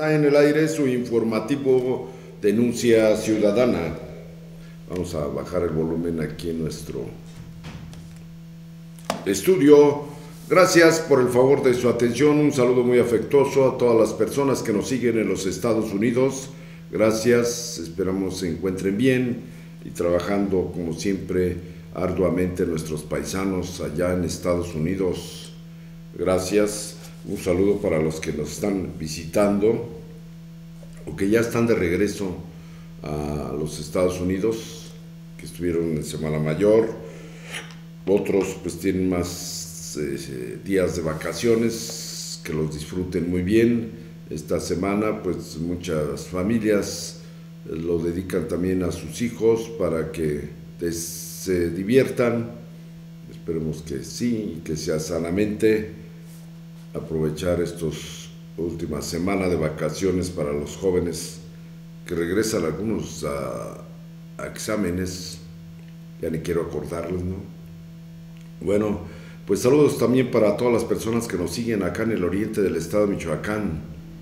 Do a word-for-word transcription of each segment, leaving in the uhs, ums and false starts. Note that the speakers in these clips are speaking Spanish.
Está en el aire su informativo Denuncia Ciudadana. Vamos a bajar el volumen aquí en nuestro estudio. Gracias por el favor de su atención. Un saludo muy afectuoso a todas las personas que nos siguen en los Estados Unidos. Gracias, esperamos se encuentren bien y trabajando como siempre arduamente nuestros paisanos allá en Estados Unidos. Gracias. Un saludo para los que nos están visitando o que ya están de regreso a los Estados Unidos, que estuvieron en Semana Mayor. Otros pues tienen más eh, días de vacaciones, que los disfruten muy bien. Esta semana pues muchas familias lo dedican también a sus hijos para que se diviertan. Esperemos que sí, que sea sanamente. Aprovechar estas últimas semanas de vacaciones para los jóvenes que regresan algunos a, a exámenes, ya ni quiero acordarles, ¿no? Bueno, pues saludos también para todas las personas que nos siguen acá en el oriente del estado de Michoacán,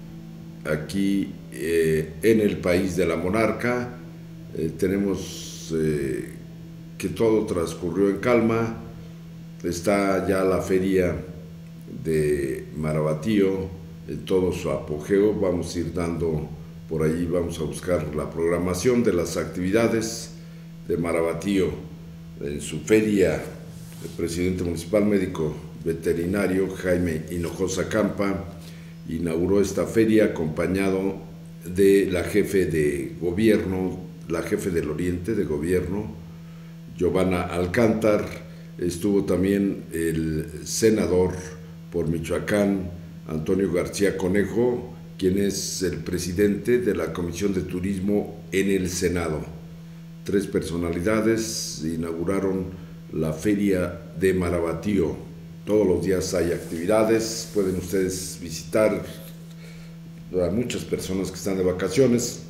aquí eh, en el país de la monarca. Eh, tenemos eh, que todo transcurrió en calma, está ya la feria de Marabatío en todo su apogeo. Vamos a ir dando por ahí, vamos a buscar la programación de las actividades de Marabatío en su feria. El presidente municipal médico veterinario Jaime Hinojosa Campa inauguró esta feria acompañado de la jefe de gobierno, la jefe del oriente de gobierno, Giovanna Alcántar. Estuvo también el senador por Michoacán, Antonio García Conejo, quien es el presidente de la Comisión de Turismo en el Senado. Tres personalidades inauguraron la Feria de Marabatío. Todos los días hay actividades, pueden ustedes visitar a muchas personas que están de vacaciones.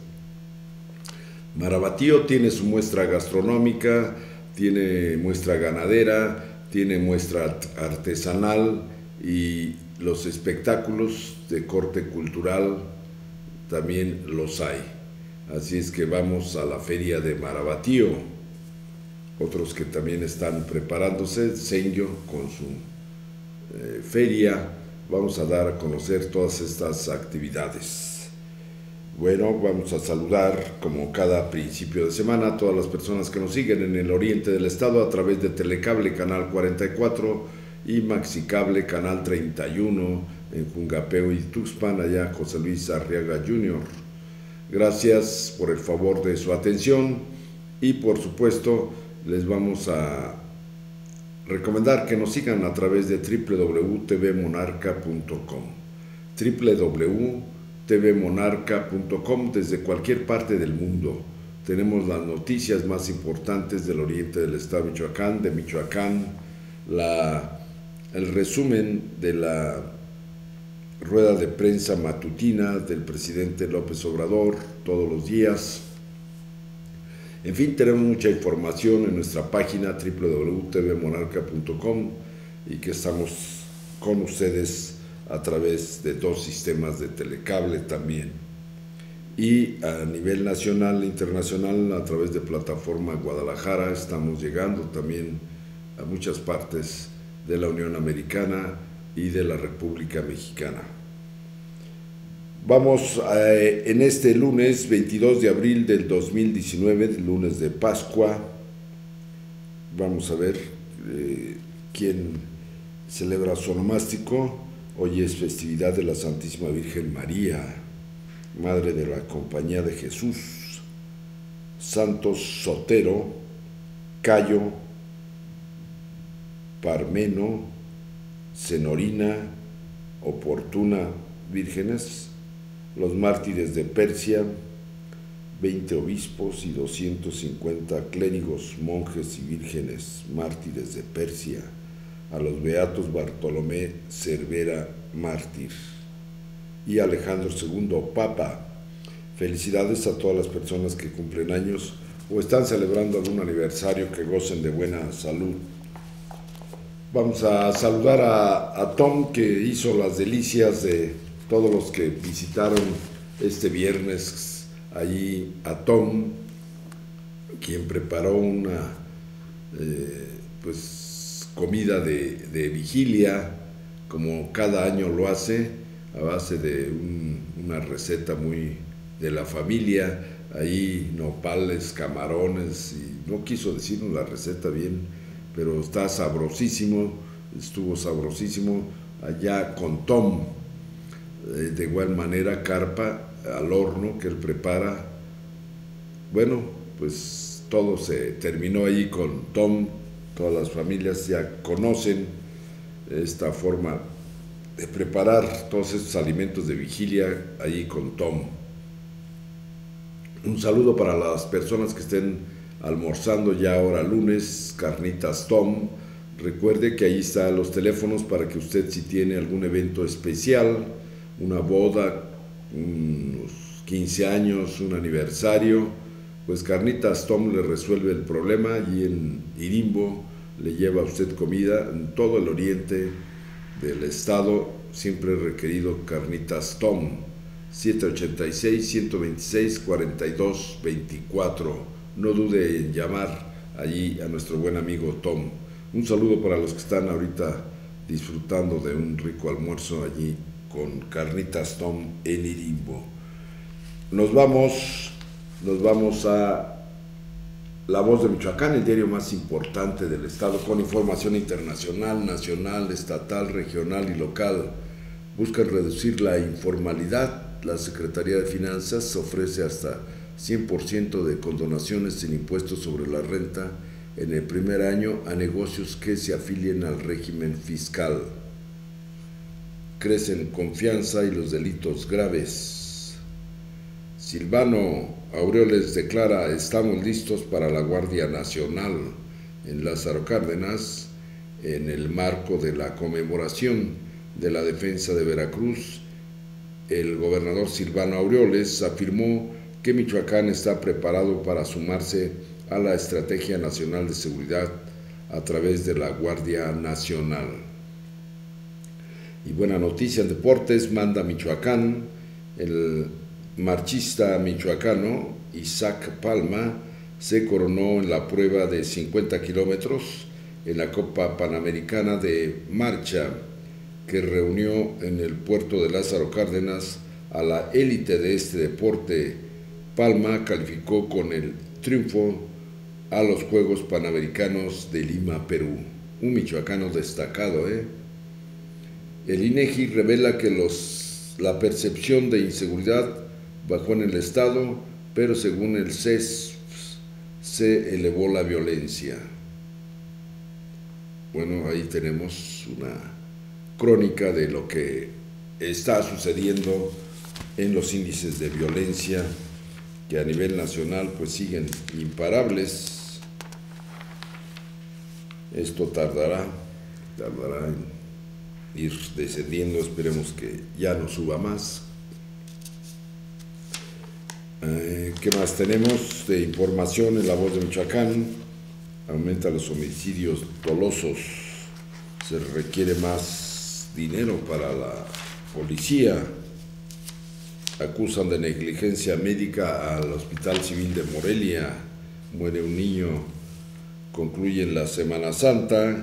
Marabatío tiene su muestra gastronómica, tiene muestra ganadera, tiene muestra artesanal, y los espectáculos de corte cultural también los hay. Así es que vamos a la feria de Marabatío. Otros que también están preparándose, Senyo con su eh, feria. Vamos a dar a conocer todas estas actividades. Bueno, vamos a saludar como cada principio de semana a todas las personas que nos siguen en el oriente del estado a través de Telecable Canal cuarenta y cuatro y Maxicable Canal treinta y uno en Jungapeo y Tuxpan, allá José Luis Arriaga junior Gracias por el favor de su atención y por supuesto les vamos a recomendar que nos sigan a través de w w w punto t v monarca punto com w w w punto t v monarca punto com. Desde cualquier parte del mundo tenemos las noticias más importantes del oriente del estado de Michoacán, de Michoacán, la el resumen de la rueda de prensa matutina del presidente López Obrador todos los días. En fin, tenemos mucha información en nuestra página w w w punto t v monarca punto com y que estamos con ustedes a través de dos sistemas de telecable también. Y a nivel nacional e internacional, a través de plataforma Guadalajara, estamos llegando también a muchas partes de la Unión Americana y de la República Mexicana. Vamos eh, en este lunes veintidós de abril del dos mil diecinueve, lunes de Pascua. Vamos a ver eh, quién celebra su onomástico. Hoy es festividad de la Santísima Virgen María, Madre de la Compañía de Jesús. Santos Sotero, Cayo, Parmeno, Cenorina, Oportuna vírgenes, los mártires de Persia, veinte obispos y doscientos cincuenta clérigos, monjes y vírgenes mártires de Persia, a los beatos Bartolomé Cervera, mártir, y Alejandro segundo, Papa. Felicidades a todas las personas que cumplen años o están celebrando algún aniversario, que gocen de buena salud. Vamos a saludar a, a Tom, que hizo las delicias de todos los que visitaron este viernes allí a Tom, quien preparó una eh, pues comida de, de vigilia, como cada año lo hace, a base de un, una receta muy de la familia, ahí nopales, camarones, y no quiso decirnos la receta bien, pero está sabrosísimo, estuvo sabrosísimo allá con Tom. Eh, de igual manera carpa al horno que él prepara. Bueno, pues todo se terminó ahí con Tom, todas las familias ya conocen esta forma de preparar todos estos alimentos de vigilia ahí con Tom. Un saludo para las personas que estén almorzando ya ahora lunes, carnitas Tom. Recuerde que ahí están los teléfonos para que usted, si tiene algún evento especial, una boda, unos quince años, un aniversario, pues Carnitas Tom le resuelve el problema. Allí en Irimbo le lleva a usted comida. En todo el oriente del estado siempre he requerido Carnitas Tom. Siete ochenta y seis, ciento veintiséis, cuarenta y dos veinticuatro. No dude en llamar allí a nuestro buen amigo Tom. Un saludo para los que están ahorita disfrutando de un rico almuerzo allí con Carnitas Tom en Irimbo. Nos vamos, nos vamos a La Voz de Michoacán, el diario más importante del estado, con información internacional, nacional, estatal, regional y local. Buscan reducir la informalidad. La Secretaría de Finanzas ofrece hasta cien por ciento de condonaciones sin impuestos sobre la renta en el primer año a negocios que se afilien al régimen fiscal. Crecen confianza y los delitos graves. Silvano Aureoles declara: estamos listos para la Guardia Nacional en Lázaro Cárdenas, en el marco de la conmemoración de la defensa de Veracruz. El gobernador Silvano Aureoles afirmó que Michoacán está preparado para sumarse a la Estrategia Nacional de Seguridad a través de la Guardia Nacional. Y buena noticia en deportes, manda Michoacán. El marchista michoacano Isaac Palma se coronó en la prueba de cincuenta kilómetros en la Copa Panamericana de Marcha, que reunió en el puerto de Lázaro Cárdenas a la élite de este deporte. Palma calificó con el triunfo a los Juegos Panamericanos de Lima, Perú. Un michoacano destacado, ¿eh? El INEGI revela que los, la percepción de inseguridad bajó en el estado, pero según el C E S se elevó la violencia. Bueno, ahí tenemos una crónica de lo que está sucediendo en los índices de violencia, que a nivel nacional pues siguen imparables. Esto tardará, tardará en ir descendiendo, esperemos que ya no suba más. Eh, ¿Qué más tenemos de información en La Voz de Michoacán? Aumenta los homicidios dolosos, se requiere más dinero para la policía. Acusan de negligencia médica al Hospital Civil de Morelia, muere un niño. Concluyen la Semana Santa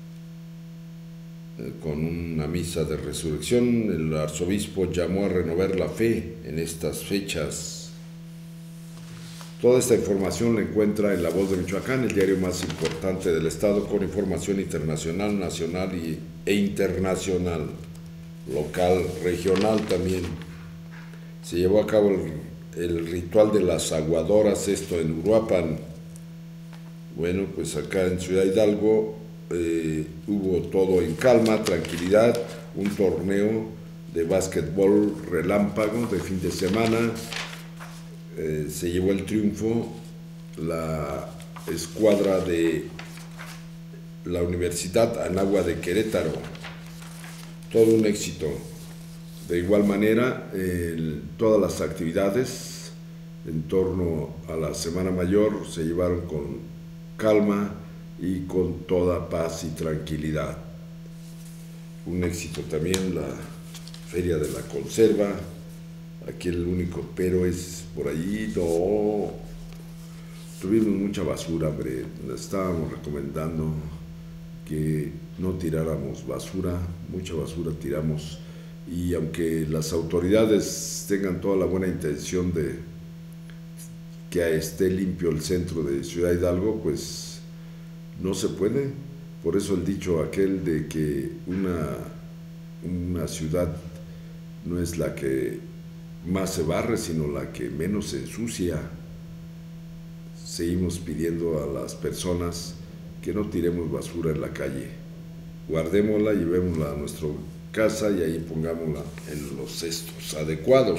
eh, con una misa de resurrección. El arzobispo llamó a renovar la fe en estas fechas. Toda esta información la encuentra en La Voz de Michoacán, el diario más importante del estado, con información internacional, nacional y, e internacional, local, regional también. Se llevó a cabo el, el ritual de las aguadoras, esto en Uruapan. Bueno, pues acá en Ciudad Hidalgo eh, hubo todo en calma, tranquilidad, un torneo de básquetbol relámpago de fin de semana. Eh, se llevó el triunfo la escuadra de la Universidad Anáhuac de Querétaro. Todo un éxito. De igual manera, eh, todas las actividades en torno a la Semana Mayor se llevaron con calma y con toda paz y tranquilidad. Un éxito también la Feria de la Conserva, Aquí el único pero es por ahí, no. Tuvimos mucha basura, hombre. Estábamos recomendando que no tiráramos basura, mucha basura tiramos. Y aunque las autoridades tengan toda la buena intención de que esté limpio el centro de Ciudad Hidalgo, pues no se puede. Por eso el dicho aquel de que una, una ciudad no es la que más se barre, sino la que menos se ensucia. Seguimos pidiendo a las personas que no tiremos basura en la calle. Guardémosla, llevémosla a nuestra casa y ahí pongámosla en los cestos adecuados.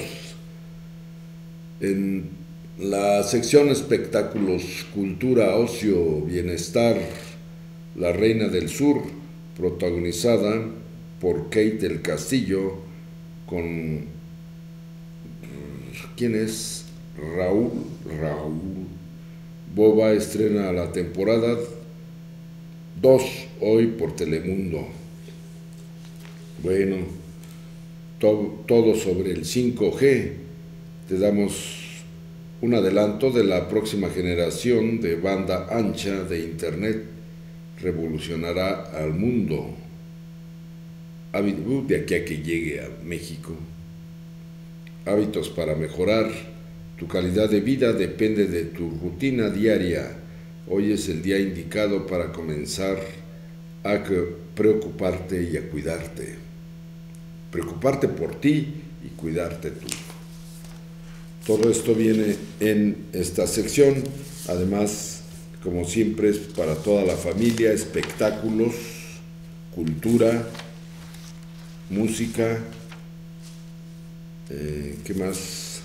En la sección espectáculos, cultura, ocio, bienestar, La Reina del Sur, protagonizada por Kate del Castillo, con ¿quién es? Raúl, Raúl Boba, estrena la temporada dos hoy por Telemundo. Bueno, to, todo sobre el cinco G. Te damos un adelanto de la próxima generación de banda ancha de Internet. Revolucionará al mundo. De aquí a que llegue a México. Hábitos para mejorar tu calidad de vida depende de tu rutina diaria. Hoy es el día indicado para comenzar a preocuparte y a cuidarte. Preocuparte por ti y cuidarte tú. Todo esto viene en esta sección. Además, como siempre, es para toda la familia, espectáculos, cultura, música, eh, ¿qué más?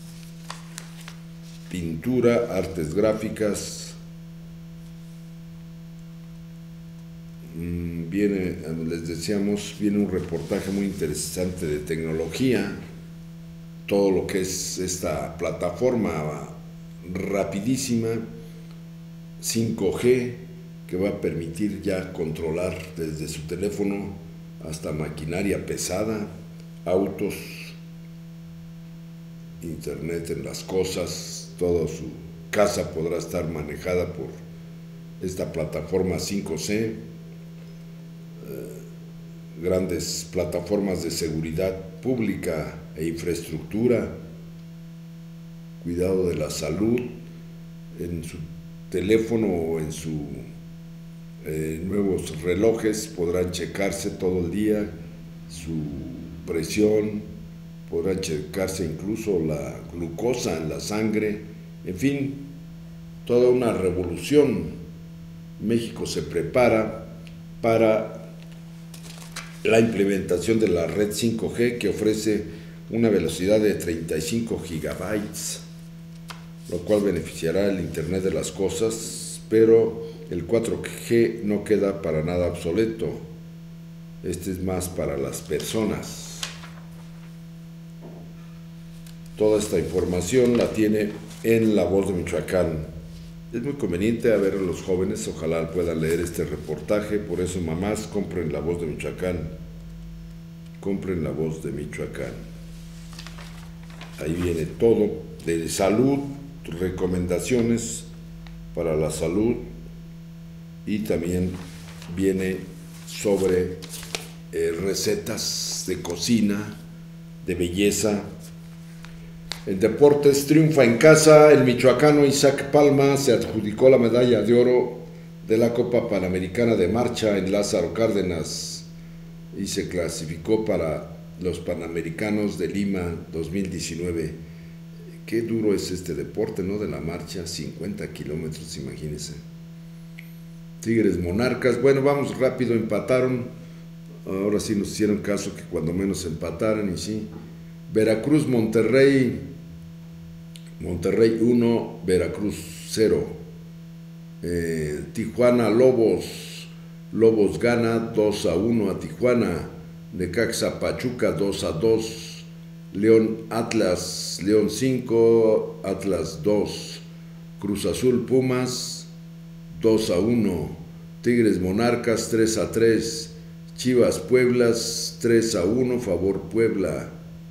Pintura, artes gráficas. Mm, viene, les decíamos, viene un reportaje muy interesante de tecnología, todo lo que es esta plataforma rapidísima cinco G que va a permitir ya controlar desde su teléfono hasta maquinaria pesada, autos, internet en las cosas, toda su casa podrá estar manejada por esta plataforma cinco G, eh, grandes plataformas de seguridad pública e infraestructura, cuidado de la salud, en su teléfono o en sus eh, nuevos relojes podrán checarse todo el día su presión, podrán checarse incluso la glucosa en la sangre, en fin, toda una revolución. México se prepara para la implementación de la red cinco G que ofrece una velocidad de treinta y cinco gigabytes, lo cual beneficiará el Internet de las cosas, pero el cuatro G no queda para nada obsoleto. Este es más para las personas. Toda esta información la tiene en La Voz de Michoacán. Es muy conveniente a ver a los jóvenes, ojalá puedan leer este reportaje, por eso mamás, compren La Voz de Michoacán. Compren La Voz de Michoacán. Ahí viene todo de salud, recomendaciones para la salud y también viene sobre eh, recetas de cocina, de belleza. En deportes, triunfa en casa el michoacano Isaac Palma, se adjudicó la medalla de oro de la Copa Panamericana de Marcha en Lázaro Cárdenas y se clasificó para los Panamericanos de Lima dos mil diecinueve. Qué duro es este deporte, ¿no? De la marcha, cincuenta kilómetros, imagínense. Tigres Monarcas, bueno, vamos rápido, empataron, ahora sí nos hicieron caso que cuando menos empataran y sí. Veracruz Monterrey, Monterrey uno, Veracruz cero. Eh, Tijuana Lobos, Lobos gana dos a uno a Tijuana. Necaxa Pachuca dos a dos. León Atlas, León cinco, Atlas dos. Cruz Azul Pumas dos a uno. Tigres Monarcas tres a tres. Chivas Pueblas tres a uno, favor Puebla.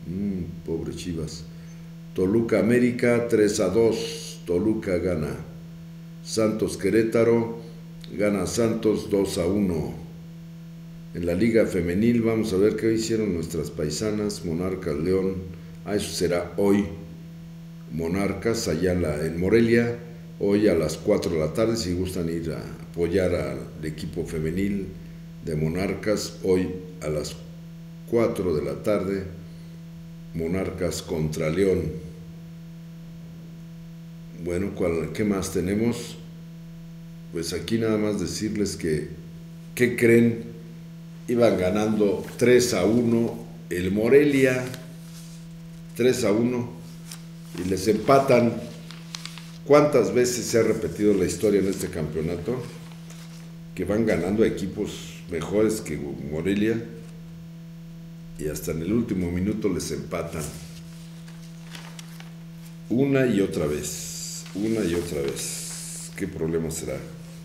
Mm, pobre Chivas. Toluca América tres a dos. Toluca gana. Santos Querétaro gana Santos dos a uno. En la Liga Femenil vamos a ver qué hicieron nuestras paisanas. Monarcas León. Ah, eso será hoy. Monarcas allá en, la, en Morelia. Hoy a las cuatro de la tarde, si gustan ir a apoyar al equipo femenil de Monarcas, hoy a las cuatro de la tarde, Monarcas contra León. Bueno, ¿qué más tenemos? Pues aquí nada más decirles que, ¿qué creen? Iban ganando tres a uno el Morelia, tres a uno, y les empatan. ¿Cuántas veces se ha repetido la historia en este campeonato? Que van ganando equipos mejores que Morelia y hasta en el último minuto les empatan. Una y otra vez, una y otra vez. ¿Qué problema será?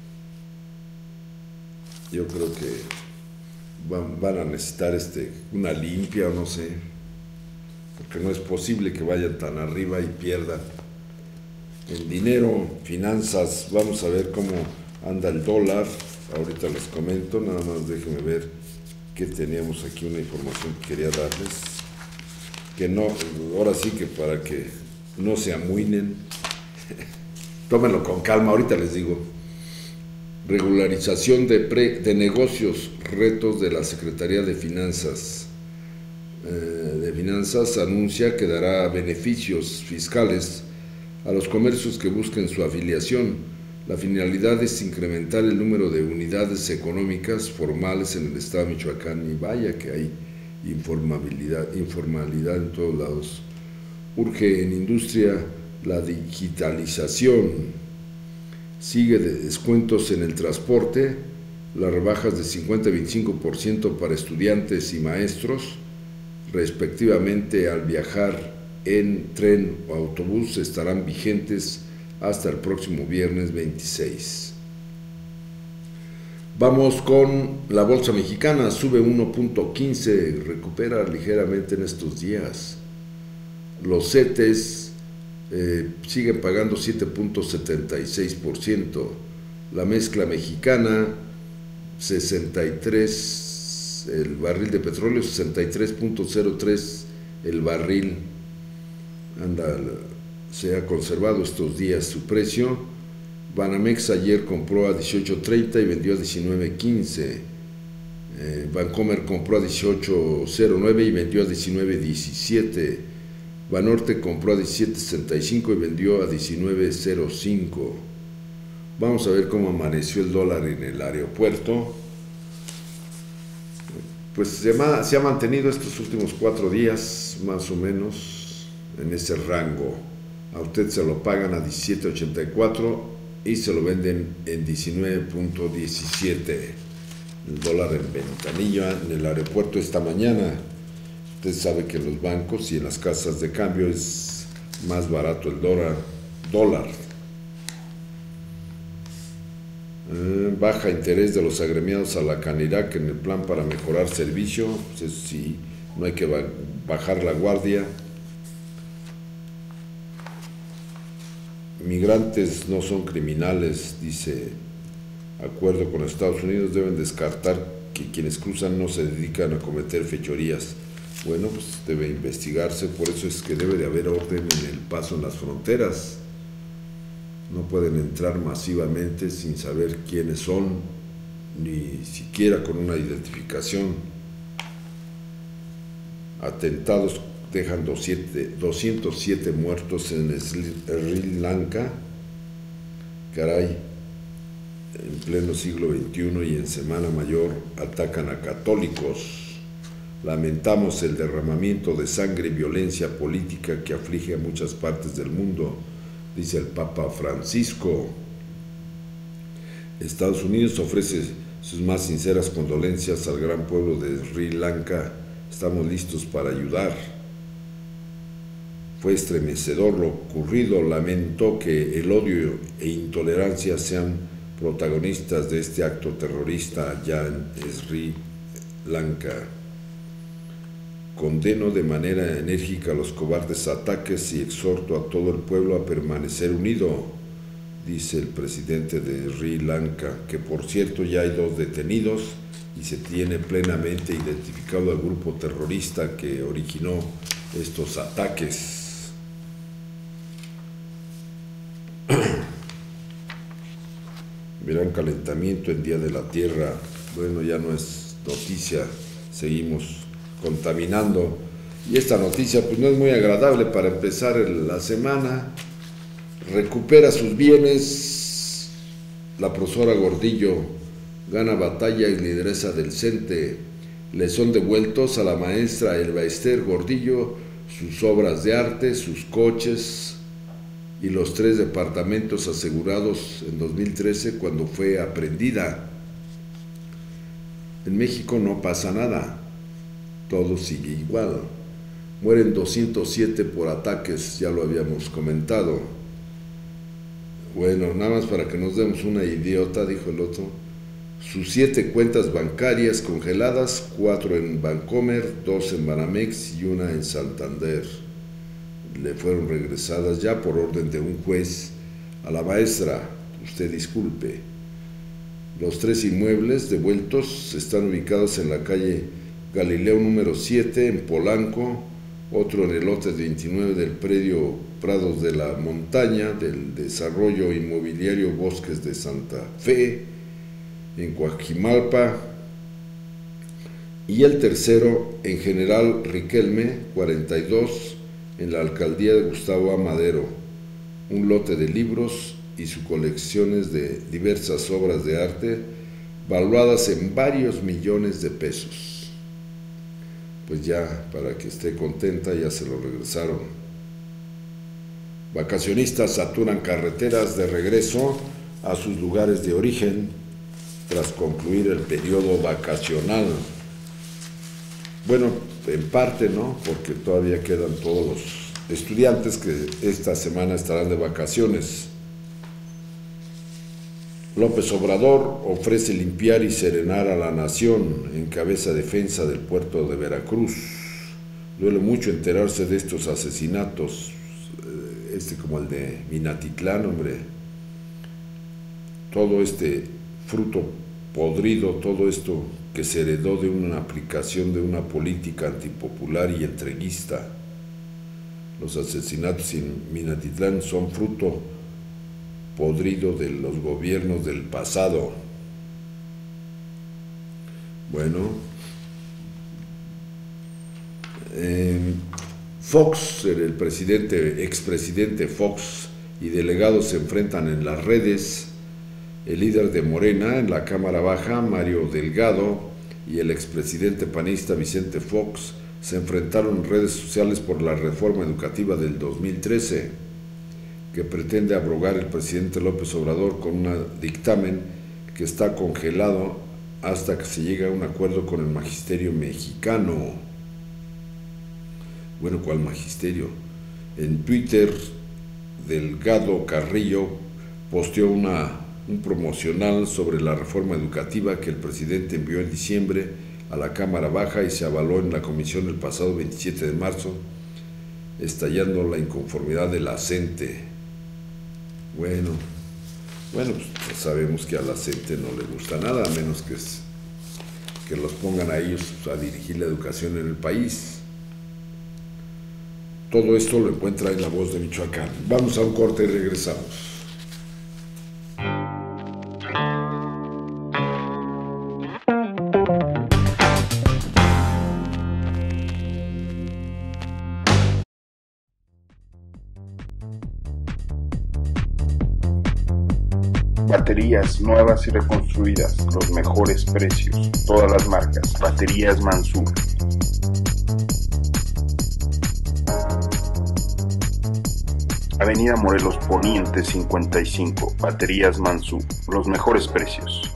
Yo creo que van, van a necesitar este, una limpia o no sé, porque no es posible que vayan tan arriba y pierdan. En dinero, finanzas, vamos a ver cómo anda el dólar. Ahorita les comento, nada más déjenme ver que teníamos aquí una información que quería darles. Que no, ahora sí que para que no se amuinen, tómenlo con calma, ahorita les digo. Regularización de, pre, de negocios, retos de la Secretaría de Finanzas. Eh, de Finanzas anuncia que dará beneficios fiscales a los comercios que busquen su afiliación. La finalidad es incrementar el número de unidades económicas formales en el estado de Michoacán, y vaya que hay informalidad, informalidad en todos lados. Urge en industria la digitalización. Sigue de descuentos en el transporte, las rebajas de cincuenta y veinticinco por ciento para estudiantes y maestros, respectivamente, al viajar en tren o autobús, estarán vigentes hasta el próximo viernes veintiséis. Vamos con la bolsa mexicana, sube uno punto quince, recupera ligeramente en estos días. Los CETES eh, siguen pagando siete punto setenta y seis por ciento. La mezcla mexicana, sesenta y tres, el barril de petróleo, sesenta y tres punto cero tres el barril. Anda, se ha conservado estos días su precio. Banamex ayer compró a dieciocho treinta y vendió a diecinueve quince. Eh, Bancomer compró a dieciocho cero nueve y vendió a diecinueve diecisiete. Banorte compró a diecisiete sesenta y cinco y vendió a diecinueve cero cinco. Vamos a ver cómo amaneció el dólar en el aeropuerto. Pues se, ma, se ha mantenido estos últimos cuatro días, más o menos, en ese rango. A usted se lo pagan a diecisiete ochenta y cuatro y se lo venden en diecinueve punto diecisiete. El dólar en ventanilla en el aeropuerto esta mañana. Usted sabe que en los bancos y en las casas de cambio es más barato el dólar. dólar. Eh, baja interés de los agremiados a la Canirac en el plan para mejorar servicio. Pues eso sí, no hay que bajar la guardia. Migrantes no son criminales, dice. Acuerdo con Estados Unidos, deben descartar que quienes cruzan no se dedican a cometer fechorías. Bueno, pues debe investigarse, por eso es que debe de haber orden en el paso en las fronteras. No pueden entrar masivamente sin saber quiénes son, ni siquiera con una identificación. Atentados dejan doscientos siete muertos en Sri Lanka. Caray, en pleno siglo veintiuno y en Semana Mayor atacan a católicos. Lamentamos el derramamiento de sangre y violencia política que aflige a muchas partes del mundo, dice el Papa Francisco. Estados Unidos ofrece sus más sinceras condolencias al gran pueblo de Sri Lanka. Estamos listos para ayudar. Fue estremecedor lo ocurrido. Lamentó que el odio e intolerancia sean protagonistas de este acto terrorista allá en Sri Lanka. condeno de manera enérgica los cobardes ataques y exhorto a todo el pueblo a permanecer unido, dice el presidente de Sri Lanka, que por cierto ya hay dos detenidos y se tiene plenamente identificado al grupo terrorista que originó estos ataques. Gran calentamiento en Día de la Tierra. Bueno, ya no es noticia, seguimos contaminando. Y esta noticia pues no es muy agradable para empezar la semana. Recupera sus bienes la profesora Gordillo, gana batalla y lideresa del CENTE. Le son devueltos a la maestra Elba Ester Gordillo sus obras de arte, sus coches y los tres departamentos asegurados en dos mil trece cuando fue aprehendida. En México no pasa nada, todo sigue igual. Mueren doscientos siete por ataques, ya lo habíamos comentado. Bueno, nada más para que nos demos una idiota, dijo el otro. Sus siete cuentas bancarias congeladas, cuatro en Bancomer, dos en Banamex y una en Santander, le fueron regresadas ya por orden de un juez a la maestra. Usted disculpe. Los tres inmuebles devueltos están ubicados en la calle Galileo número siete en Polanco, otro en el lote veintinueve del predio Prados de la Montaña del Desarrollo Inmobiliario Bosques de Santa Fe en Coajimalpa, y el tercero en General Riquelme cuarenta y dos en la alcaldía de Gustavo A. Madero, un lote de libros y sus colecciones de diversas obras de arte valuadas en varios millones de pesos. Pues ya, para que esté contenta, ya se lo regresaron. Vacacionistas saturan carreteras de regreso a sus lugares de origen tras concluir el periodo vacacional. Bueno, en parte, ¿no? Porque todavía quedan todos los estudiantes que esta semana estarán de vacaciones. López Obrador ofrece limpiar y serenar a la nación, encabeza defensa del puerto de Veracruz. Duele mucho enterarse de estos asesinatos, este como el de Minatitlán, hombre. Todo este fruto podrido, todo esto que se heredó de una aplicación de una política antipopular y entreguista. Los asesinatos en Minatitlán son fruto podrido de los gobiernos del pasado. Bueno, eh, Fox, el presidente, expresidente Fox y delegados se enfrentan en las redes. El líder de Morena en la Cámara Baja, Mario Delgado, y el expresidente panista Vicente Fox se enfrentaron en redes sociales por la reforma educativa del dos mil trece, que pretende abrogar el presidente López Obrador con un dictamen que está congelado hasta que se llegue a un acuerdo con el magisterio mexicano. Bueno, ¿cuál magisterio? En Twitter, Delgado Carrillo posteó una un promocional sobre la reforma educativa que el presidente envió en diciembre a la Cámara Baja y se avaló en la comisión el pasado veintisiete de marzo, estallando la inconformidad de la CENTE. Bueno, bueno, pues sabemos que a la CENTE no le gusta nada, a menos que, que los pongan a ellos a dirigir la educación en el país. Todo esto lo encuentra en La Voz de Michoacán. Vamos a un corte y regresamos. Baterías nuevas y reconstruidas, los mejores precios, todas las marcas. Baterías Mansur. Avenida Morelos Poniente cincuenta y cinco, Baterías Mansur, los mejores precios.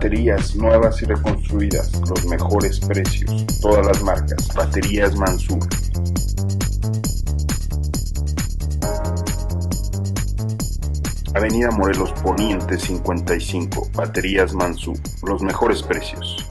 Baterías nuevas y reconstruidas, los mejores precios, todas las marcas. Baterías Mansur. Avenida Morelos Poniente cincuenta y cinco, Baterías Mansur, los mejores precios.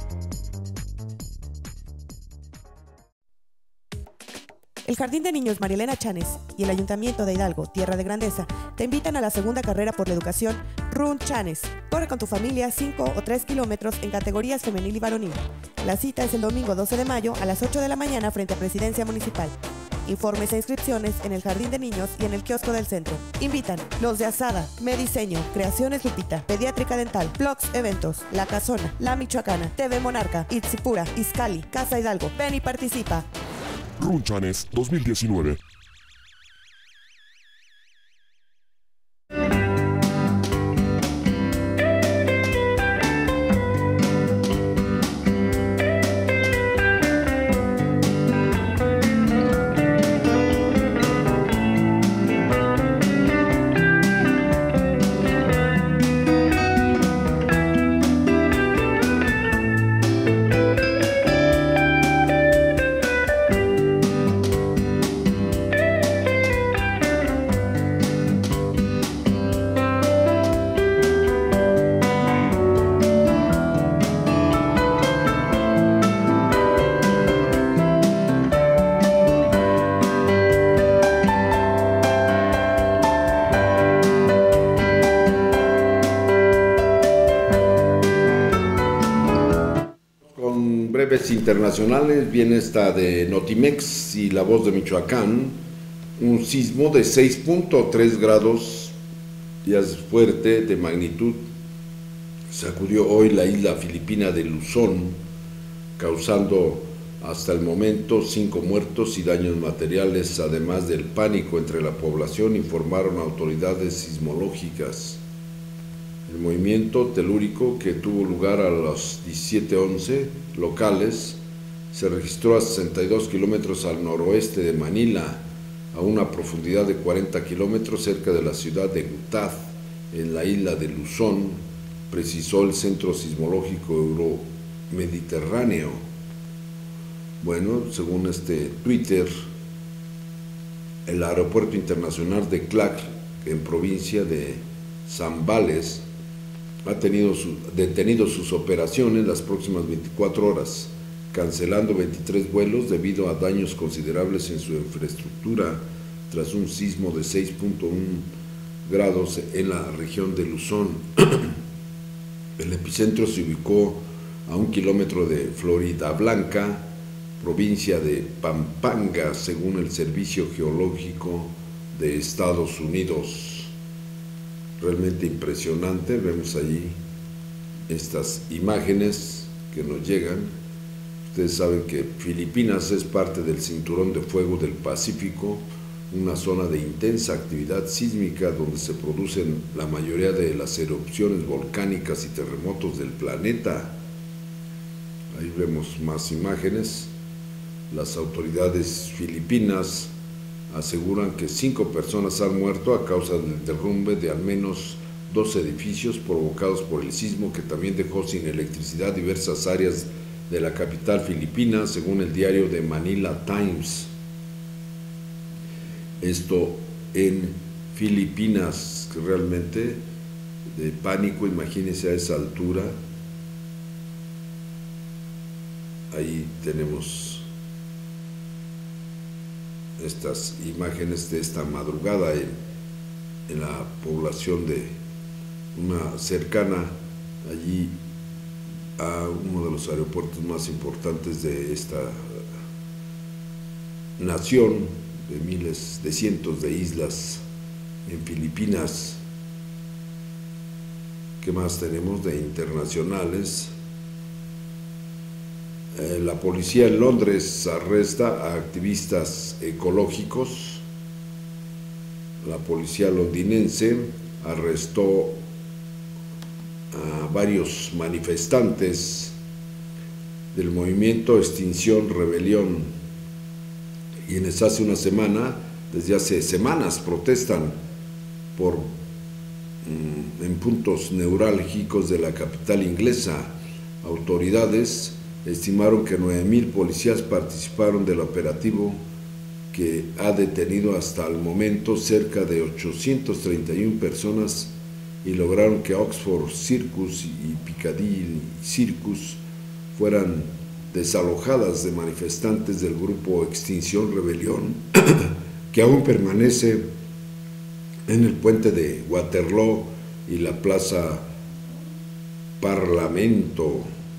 El Jardín de Niños María Elena Chanes y el Ayuntamiento de Hidalgo, Tierra de Grandeza, te invitan a la segunda carrera por la educación Run Chanes. Corre con tu familia cinco o tres kilómetros en categorías femenil y varonil. La cita es el domingo doce de mayo a las ocho de la mañana frente a Presidencia Municipal. Informes e inscripciones en el Jardín de Niños y en el kiosco del centro. Invitan Los de Asada, Mediseño, Creaciones Lupita, Pediátrica Dental, Vlogs Eventos, La Casona, La Michoacana, T V Monarca, Itzipura, Izcali, Casa Hidalgo. Ven y participa. Run Chanes dos mil diecinueve. Breves internacionales, viene esta de Notimex y La Voz de Michoacán. Un sismo de seis punto tres grados, ya es fuerte, de magnitud, sacudió hoy la isla filipina de Luzón, causando hasta el momento cinco muertos y daños materiales, además del pánico entre la población, informaron autoridades sismológicas. El movimiento telúrico, que tuvo lugar a las diecisiete once locales, se registró a sesenta y dos kilómetros al noroeste de Manila, a una profundidad de cuarenta kilómetros cerca de la ciudad de Gutad, en la isla de Luzón, precisó el Centro Sismológico Euromediterráneo. Bueno, según este Twitter, el Aeropuerto Internacional de Clark, en provincia de Zambales, ha tenido su, detenido sus operaciones las próximas veinticuatro horas, cancelando veintitrés vuelos debido a daños considerables en su infraestructura tras un sismo de seis punto uno grados en la región de Luzón. El epicentro se ubicó a un kilómetro de Floridablanca, provincia de Pampanga, según el Servicio Geológico de Estados Unidos. Realmente impresionante, vemos allí estas imágenes que nos llegan. Ustedes saben que Filipinas es parte del Cinturón de Fuego del Pacífico, una zona de intensa actividad sísmica donde se producen la mayoría de las erupciones volcánicas y terremotos del planeta. Ahí vemos más imágenes. Las autoridades filipinas aseguran que cinco personas han muerto a causa del derrumbe de al menos dos edificios provocados por el sismo, que también dejó sin electricidad diversas áreas de la capital filipina, según el diario The Manila Times. Esto en Filipinas, que realmente de pánico, imagínense a esa altura. Ahí tenemos estas imágenes de esta madrugada en, en la población de una cercana allí a uno de los aeropuertos más importantes de esta nación, de miles, de cientos de islas en Filipinas. ¿Qué más tenemos de internacionales? Eh, la policía en Londres arresta a activistas ecológicos. La policía londinense arrestó a varios manifestantes del movimiento Extinción Rebelión, quienes hace una semana, desde hace semanas, protestan por en puntos neurálgicos de la capital inglesa. Autoridades estimaron que nueve mil policías participaron del operativo que ha detenido hasta el momento cerca de ochocientas treinta y una personas y lograron que Oxford Circus y Piccadilly Circus fueran desalojadas de manifestantes del grupo Extinción Rebelión, que aún permanece en el puente de Waterloo y la Plaza Parlamento.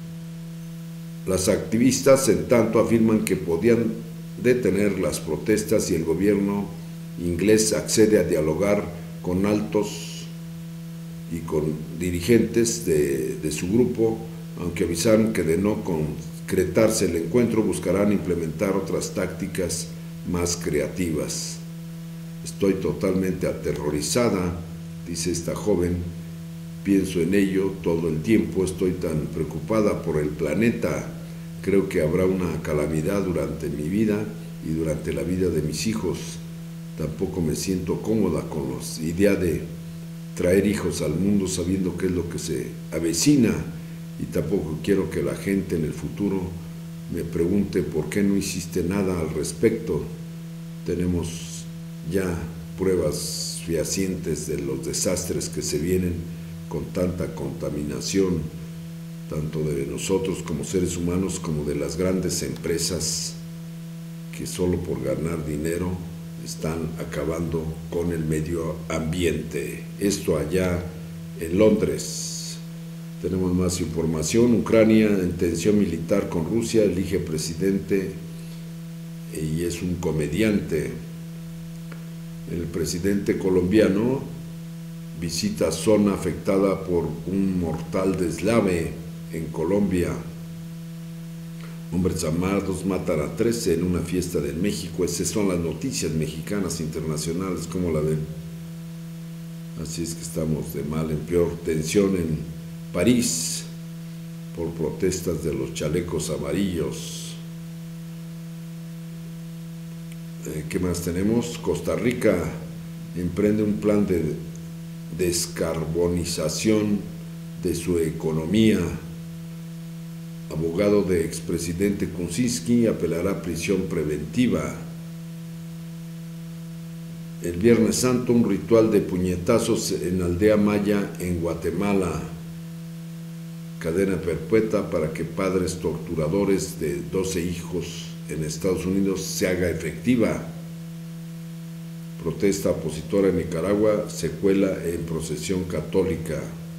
Las activistas, en tanto, afirman que podían detener las protestas si el gobierno inglés accede a dialogar con altos y con dirigentes de, de su grupo, aunque avisaron que de no concretarse el encuentro buscarán implementar otras tácticas más creativas. Estoy totalmente aterrorizada, dice esta joven, pienso en ello todo el tiempo, estoy tan preocupada por el planeta, creo que habrá una calamidad durante mi vida y durante la vida de mis hijos. Tampoco me siento cómoda con la idea de traer hijos al mundo sabiendo qué es lo que se avecina, y tampoco quiero que la gente en el futuro me pregunte por qué no hiciste nada al respecto. Tenemos ya pruebas fehacientes de los desastres que se vienen con tanta contaminación, tanto de nosotros como seres humanos como de las grandes empresas que solo por ganar dinero están acabando con el medio ambiente. Esto allá en Londres. Tenemos más información. Ucrania en tensión militar con Rusia, elige presidente y es un comediante. El presidente colombiano visita zona afectada por un mortal deslave en Colombia. Hombres armados matan a trece en una fiesta de México. Esas son las noticias mexicanas internacionales, ¿cómo la ven? Así es que estamos de mal en peor. Tensión en París por protestas de los chalecos amarillos. Eh, ¿Qué más tenemos? Costa Rica emprende un plan de descarbonización de su economía. Abogado de expresidente Kuczynski apelará a prisión preventiva. El Viernes Santo, un ritual de puñetazos en Aldea Maya en Guatemala. Cadena perpetua para que padres torturadores de doce hijos en Estados Unidos se haga efectiva. Protesta opositora en Nicaragua, secuela en procesión católica.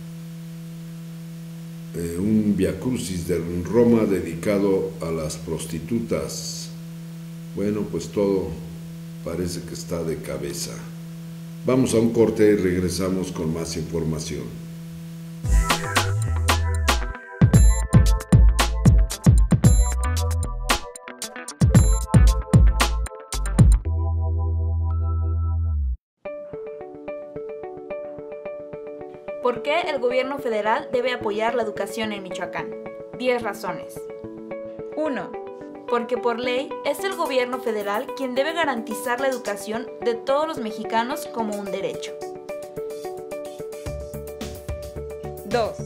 Eh, un viacrucis de Roma dedicado a las prostitutas. Bueno, pues todo parece que está de cabeza. Vamos a un corte y regresamos con más información. ¿Por qué el gobierno federal debe apoyar la educación en Michoacán? diez razones. uno. Porque por ley es el gobierno federal quien debe garantizar la educación de todos los mexicanos como un derecho. dos.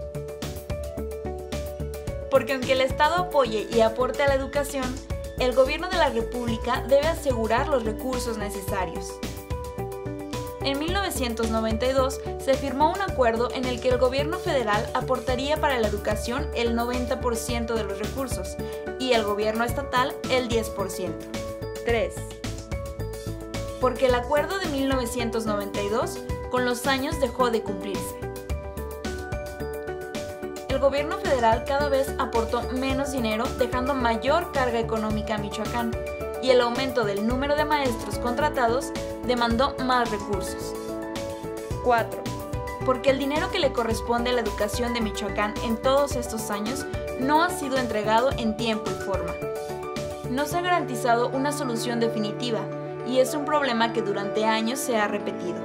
Porque aunque el Estado apoye y aporte a la educación, el gobierno de la República debe asegurar los recursos necesarios. En mil novecientos noventa y dos se firmó un acuerdo en el que el gobierno federal aportaría para la educación el noventa por ciento de los recursos y el gobierno estatal el diez por ciento. tres. Porque el acuerdo de mil novecientos noventa y dos con los años dejó de cumplirse. El gobierno federal cada vez aportó menos dinero, dejando mayor carga económica a Michoacán, y el aumento del número de maestros contratados demandó más recursos. cuatro. Porque el dinero que le corresponde a la educación de Michoacán en todos estos años no ha sido entregado en tiempo y forma. No se ha garantizado una solución definitiva y es un problema que durante años se ha repetido.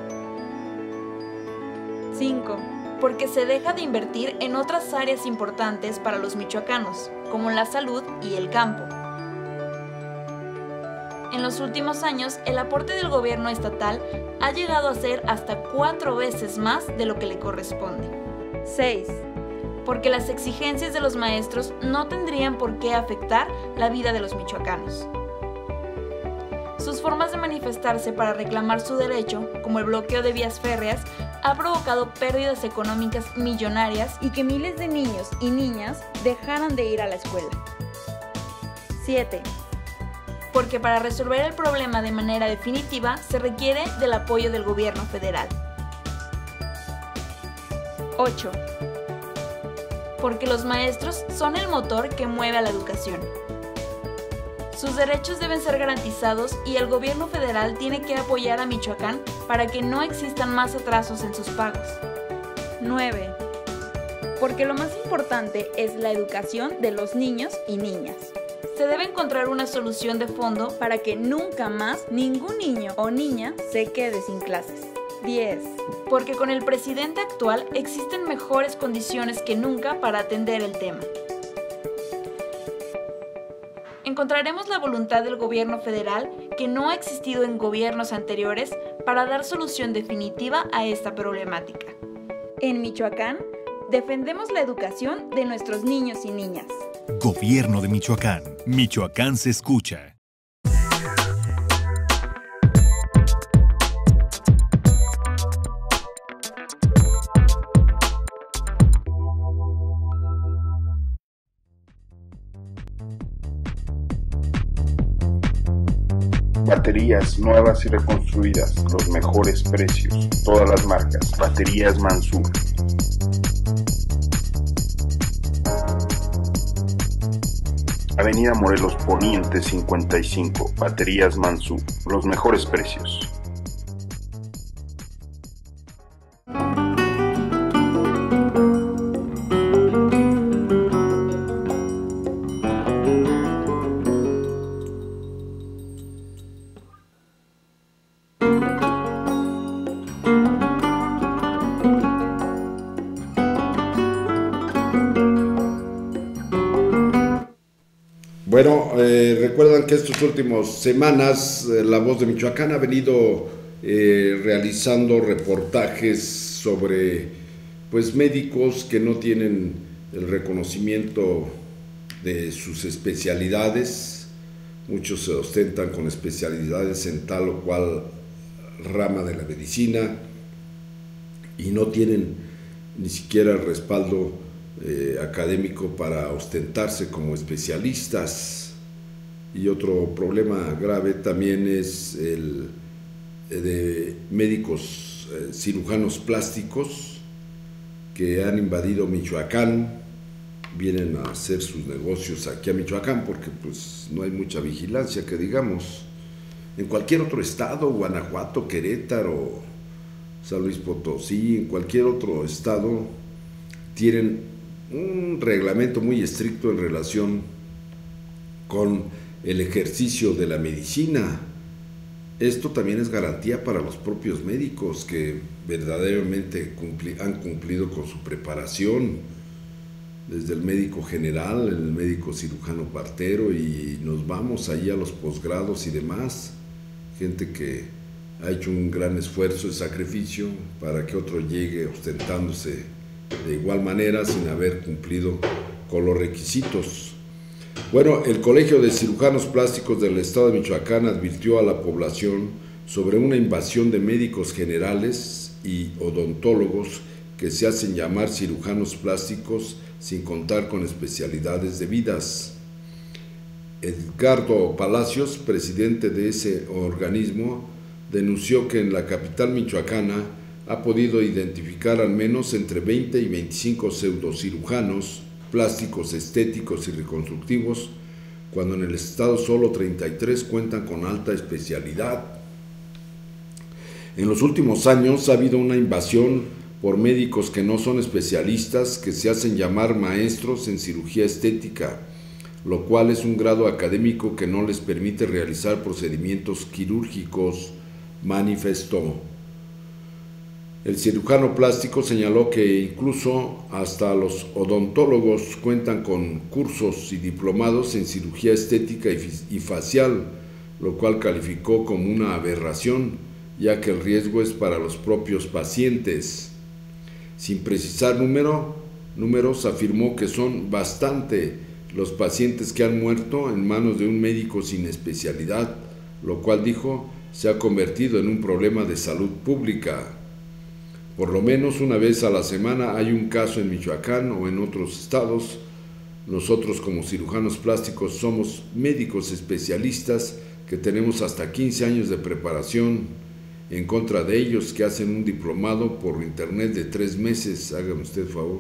cinco. Porque se deja de invertir en otras áreas importantes para los michoacanos, como la salud y el campo. En En los últimos años, el aporte del gobierno estatal ha llegado a ser hasta cuatro veces más de lo que le corresponde. seis. Porque las exigencias de los maestros no tendrían por qué afectar la vida de los michoacanos. Sus formas de manifestarse para reclamar su derecho, como el bloqueo de vías férreas, ha provocado pérdidas económicas millonarias y que miles de niños y niñas dejaran de ir a la escuela. siete. Porque para resolver el problema de manera definitiva se requiere del apoyo del gobierno federal. ocho. Porque los maestros son el motor que mueve a la educación. Sus derechos deben ser garantizados y el gobierno federal tiene que apoyar a Michoacán para que no existan más atrasos en sus pagos. nueve. Porque lo más importante es la educación de los niños y niñas. Se debe encontrar una solución de fondo para que nunca más ningún niño o niña se quede sin clases. diez. Porque con el presidente actual existen mejores condiciones que nunca para atender el tema. Encontraremos la voluntad del gobierno federal que no ha existido en gobiernos anteriores para dar solución definitiva a esta problemática. En Michoacán, defendemos la educación de nuestros niños y niñas. Gobierno de Michoacán. Michoacán se escucha. Baterías nuevas y reconstruidas, los mejores precios, todas las marcas. Baterías Mansur. Avenida Morelos Poniente cincuenta y cinco, Baterías Mansur, los mejores precios. Bueno, eh, recuerdan que estas últimas semanas eh, La Voz de Michoacán ha venido eh, realizando reportajes sobre pues médicos que no tienen el reconocimiento de sus especialidades. Muchos se ostentan con especialidades en tal o cual rama de la medicina y no tienen ni siquiera el respaldo Eh, académico para ostentarse como especialistas. Y otro problema grave también es el eh, de médicos eh, cirujanos plásticos que han invadido Michoacán, vienen a hacer sus negocios aquí a Michoacán porque pues no hay mucha vigilancia que digamos. En cualquier otro estado, Guanajuato, Querétaro, San Luis Potosí, en cualquier otro estado tienen un reglamento muy estricto en relación con el ejercicio de la medicina. Esto también es garantía para los propios médicos que verdaderamente cumpli- han cumplido con su preparación, desde el médico general, el médico cirujano partero, y nos vamos ahí a los posgrados y demás, gente que ha hecho un gran esfuerzo y sacrificio para que otro llegue ostentándose de igual manera sin haber cumplido con los requisitos. Bueno, el Colegio de Cirujanos Plásticos del Estado de Michoacán advirtió a la población sobre una invasión de médicos generales y odontólogos que se hacen llamar cirujanos plásticos sin contar con especialidades debidas. Edgardo Palacios, presidente de ese organismo, denunció que en la capital michoacana ha podido identificar al menos entre veinte y veinticinco pseudocirujanos plásticos, estéticos y reconstructivos, cuando en el estado solo treinta y tres cuentan con alta especialidad. En los últimos años ha habido una invasión por médicos que no son especialistas, que se hacen llamar maestros en cirugía estética, lo cual es un grado académico que no les permite realizar procedimientos quirúrgicos, manifestó. El cirujano plástico señaló que incluso hasta los odontólogos cuentan con cursos y diplomados en cirugía estética y facial, lo cual calificó como una aberración, ya que el riesgo es para los propios pacientes. Sin precisar número, números, afirmó que son bastante los pacientes que han muerto en manos de un médico sin especialidad, lo cual, dijo, se ha convertido en un problema de salud pública. Por lo menos una vez a la semana hay un caso en Michoacán o en otros estados. Nosotros como cirujanos plásticos somos médicos especialistas que tenemos hasta quince años de preparación, en contra de ellos que hacen un diplomado por internet de tres meses, hágame usted favor.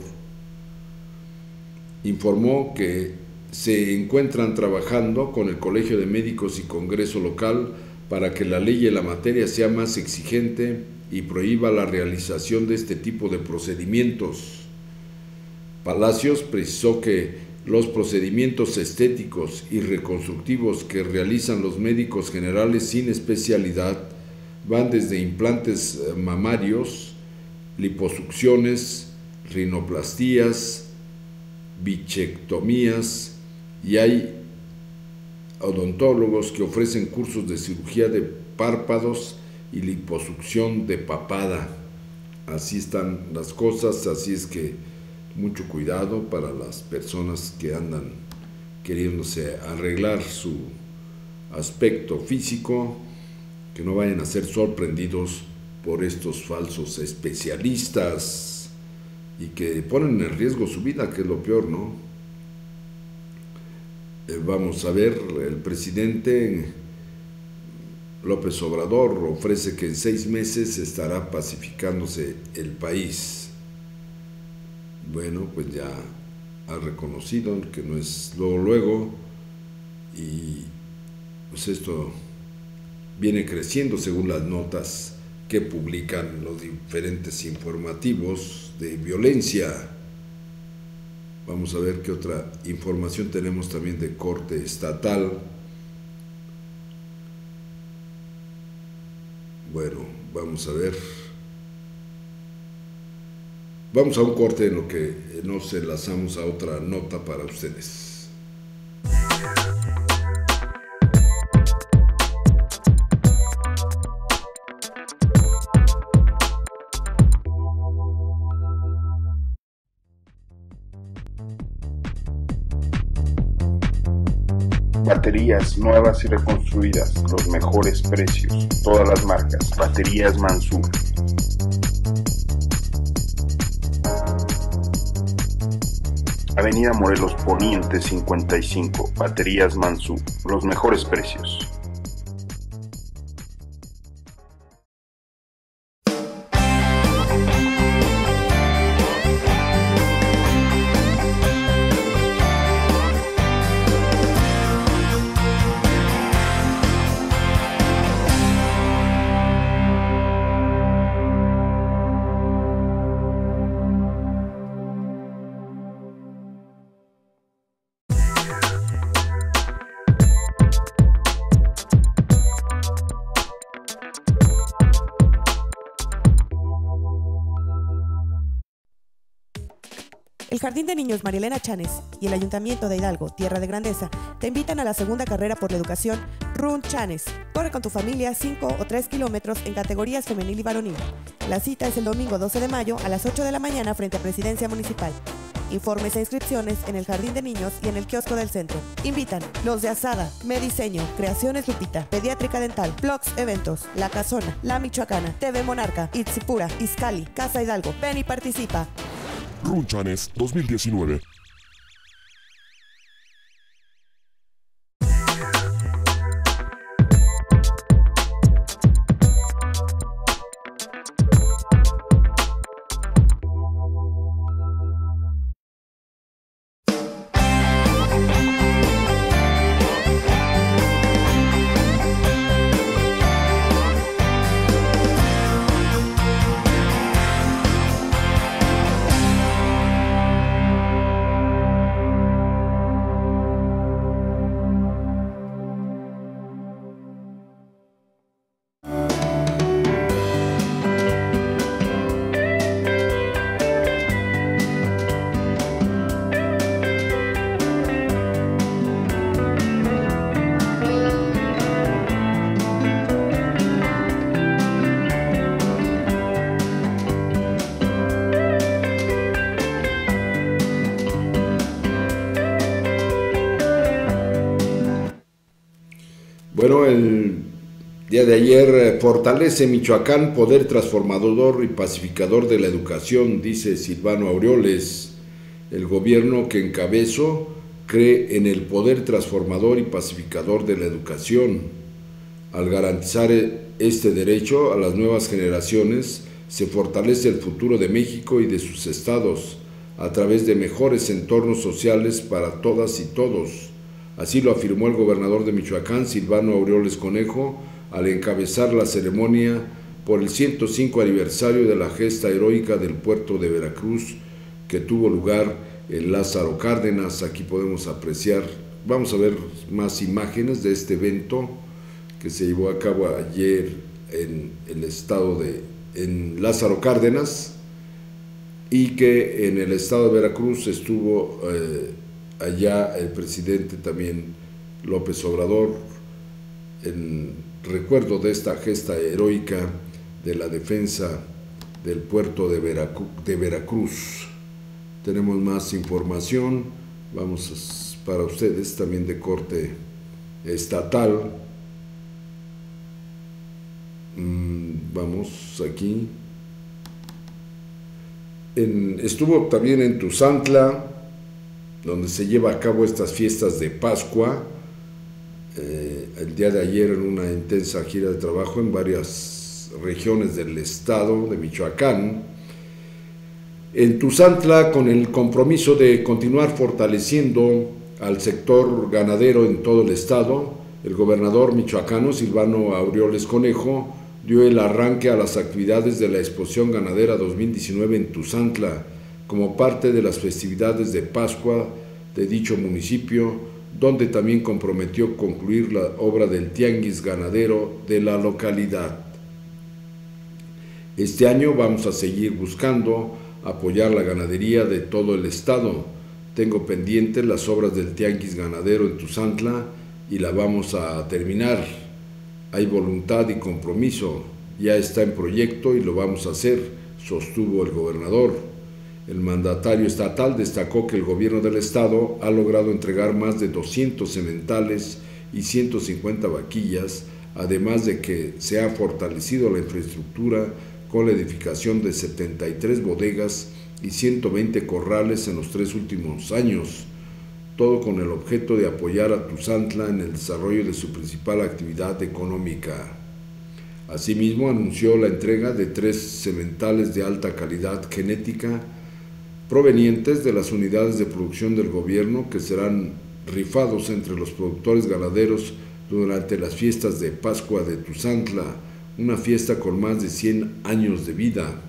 Informó que se encuentran trabajando con el Colegio de Médicos y Congreso local para que la ley en la materia sea más exigente y prohíba la realización de este tipo de procedimientos. Palacios precisó que los procedimientos estéticos y reconstructivos que realizan los médicos generales sin especialidad van desde implantes mamarios, liposucciones, rinoplastías, bichectomías, y hay odontólogos que ofrecen cursos de cirugía de párpados y liposucción de papada. Así están las cosas, así es que mucho cuidado para las personas que andan queriéndose arreglar su aspecto físico, que no vayan a ser sorprendidos por estos falsos especialistas y que ponen en riesgo su vida, que es lo peor, ¿no? Eh, vamos a ver, el presidente López Obrador ofrece que en seis meses estará pacificándose el país. Bueno, pues ya ha reconocido que no es luego luego, y pues esto viene creciendo según las notas que publican los diferentes informativos de violencia. Vamos a ver qué otra información tenemos también de corte estatal. Bueno, vamos a ver. Vamos a un corte en lo que nos enlazamos a otra nota para ustedes. Baterías nuevas y reconstruidas, los mejores precios, todas las marcas. Baterías Mansur. Avenida Morelos Poniente cincuenta y cinco, Baterías Mansur, los mejores precios. El Jardín de Niños María Elena Chanes y el Ayuntamiento de Hidalgo, Tierra de Grandeza, te invitan a la segunda carrera por la educación Run Chanes. Corre con tu familia cinco o tres kilómetros en categorías femenil y varonil. La cita es el domingo doce de mayo a las ocho de la mañana frente a Presidencia Municipal. Informes e inscripciones en el Jardín de Niños y en el kiosco del centro. Invitan los de Asada, Mediseño, Creaciones Lupita, Pediátrica Dental, Blogs Eventos, La Casona, La Michoacana, T V Monarca, Itzipura, Izcali, Casa Hidalgo. Ven y participa. Run Chanes dos mil diecinueve. Bueno, el día de ayer, fortalece Michoacán poder transformador y pacificador de la educación, dice Silvano Aureoles. El gobierno que encabezo cree en el poder transformador y pacificador de la educación. Al garantizar este derecho a las nuevas generaciones, se fortalece el futuro de México y de sus estados a través de mejores entornos sociales para todas y todos. Así lo afirmó el gobernador de Michoacán, Silvano Aureoles Conejo, al encabezar la ceremonia por el ciento cinco aniversario de la gesta heroica del puerto de Veracruz, que tuvo lugar en Lázaro Cárdenas. Aquí podemos apreciar, vamos a ver más imágenes de este evento que se llevó a cabo ayer en el estado de en Lázaro Cárdenas, y que en el estado de Veracruz estuvo eh, allá el presidente también López Obrador, en recuerdo de esta gesta heroica de la defensa del puerto de, Veracu de Veracruz. Tenemos más información, vamos a, para ustedes también de corte estatal. Mm, vamos aquí. En, estuvo también en Tuzantla, donde se lleva a cabo estas fiestas de Pascua, eh, el día de ayer en una intensa gira de trabajo en varias regiones del estado de Michoacán. En Tuzantla, con el compromiso de continuar fortaleciendo al sector ganadero en todo el estado, el gobernador michoacano Silvano Aureoles Conejo dio el arranque a las actividades de la Exposición Ganadera dos mil diecinueve en Tuzantla, como parte de las festividades de Pascua de dicho municipio, donde también comprometió concluir la obra del Tianguis Ganadero de la localidad. Este año vamos a seguir buscando apoyar la ganadería de todo el estado. Tengo pendientes las obras del Tianguis Ganadero en Tuzantla y la vamos a terminar. Hay voluntad y compromiso, ya está en proyecto y lo vamos a hacer, sostuvo el gobernador. El mandatario estatal destacó que el gobierno del estado ha logrado entregar más de doscientos sementales y ciento cincuenta vaquillas, además de que se ha fortalecido la infraestructura con la edificación de setenta y tres bodegas y ciento veinte corrales en los tres últimos años, todo con el objeto de apoyar a Tuzantla en el desarrollo de su principal actividad económica. Asimismo, anunció la entrega de tres sementales de alta calidad genética provenientes de las unidades de producción del gobierno, que serán rifados entre los productores ganaderos durante las fiestas de Pascua de Tuzantla, una fiesta con más de cien años de vida.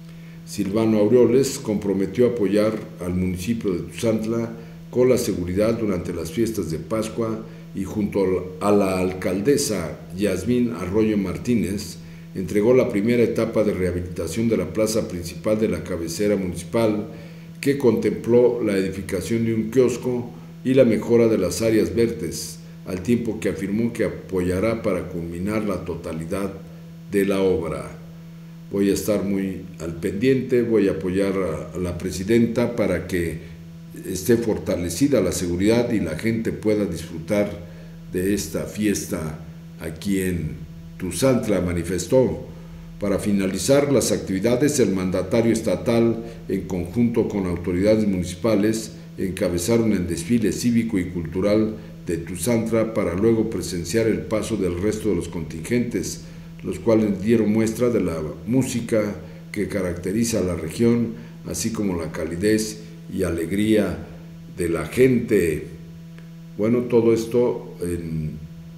Silvano Aureoles comprometió apoyar al municipio de Tuzantla con la seguridad durante las fiestas de Pascua y junto a la alcaldesa Yasmín Arroyo Martínez entregó la primera etapa de rehabilitación de la plaza principal de la cabecera municipal, que contempló la edificación de un kiosco y la mejora de las áreas verdes, al tiempo que afirmó que apoyará para culminar la totalidad de la obra. Voy a estar muy al pendiente, voy a apoyar a la presidenta para que esté fortalecida la seguridad y la gente pueda disfrutar de esta fiesta aquí en Tuzantla, manifestó. Para finalizar las actividades, el mandatario estatal, en conjunto con autoridades municipales, encabezaron el desfile cívico y cultural de Tuzantla para luego presenciar el paso del resto de los contingentes, los cuales dieron muestra de la música que caracteriza a la región, así como la calidez y alegría de la gente. Bueno, todo esto en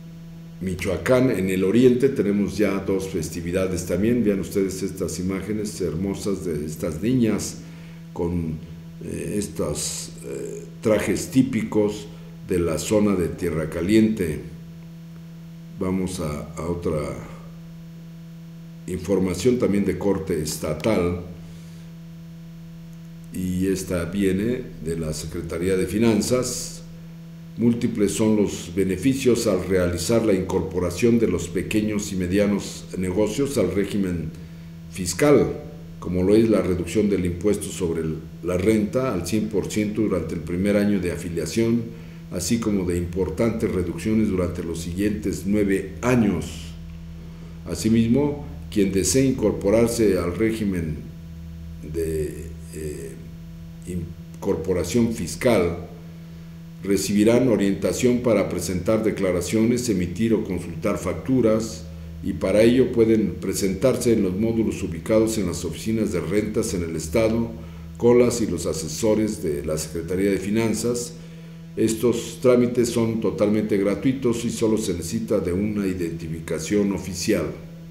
Michoacán. En el oriente tenemos ya dos festividades también. Vean ustedes estas imágenes hermosas de estas niñas con eh, estos eh, trajes típicos de la zona de Tierra Caliente. Vamos a, a otra información también de corte estatal, y esta viene de la Secretaría de Finanzas. Múltiples son los beneficios al realizar la incorporación de los pequeños y medianos negocios al régimen fiscal, como lo es la reducción del impuesto sobre la renta al cien por ciento durante el primer año de afiliación, así como de importantes reducciones durante los siguientes nueve años. Asimismo, quien desee incorporarse al régimen de eh, incorporación fiscal recibirán orientación para presentar declaraciones, emitir o consultar facturas, y para ello pueden presentarse en los módulos ubicados en las oficinas de rentas en el Estado, con las y los asesores de la Secretaría de Finanzas. Estos trámites son totalmente gratuitos y solo se necesita de una identificación oficial.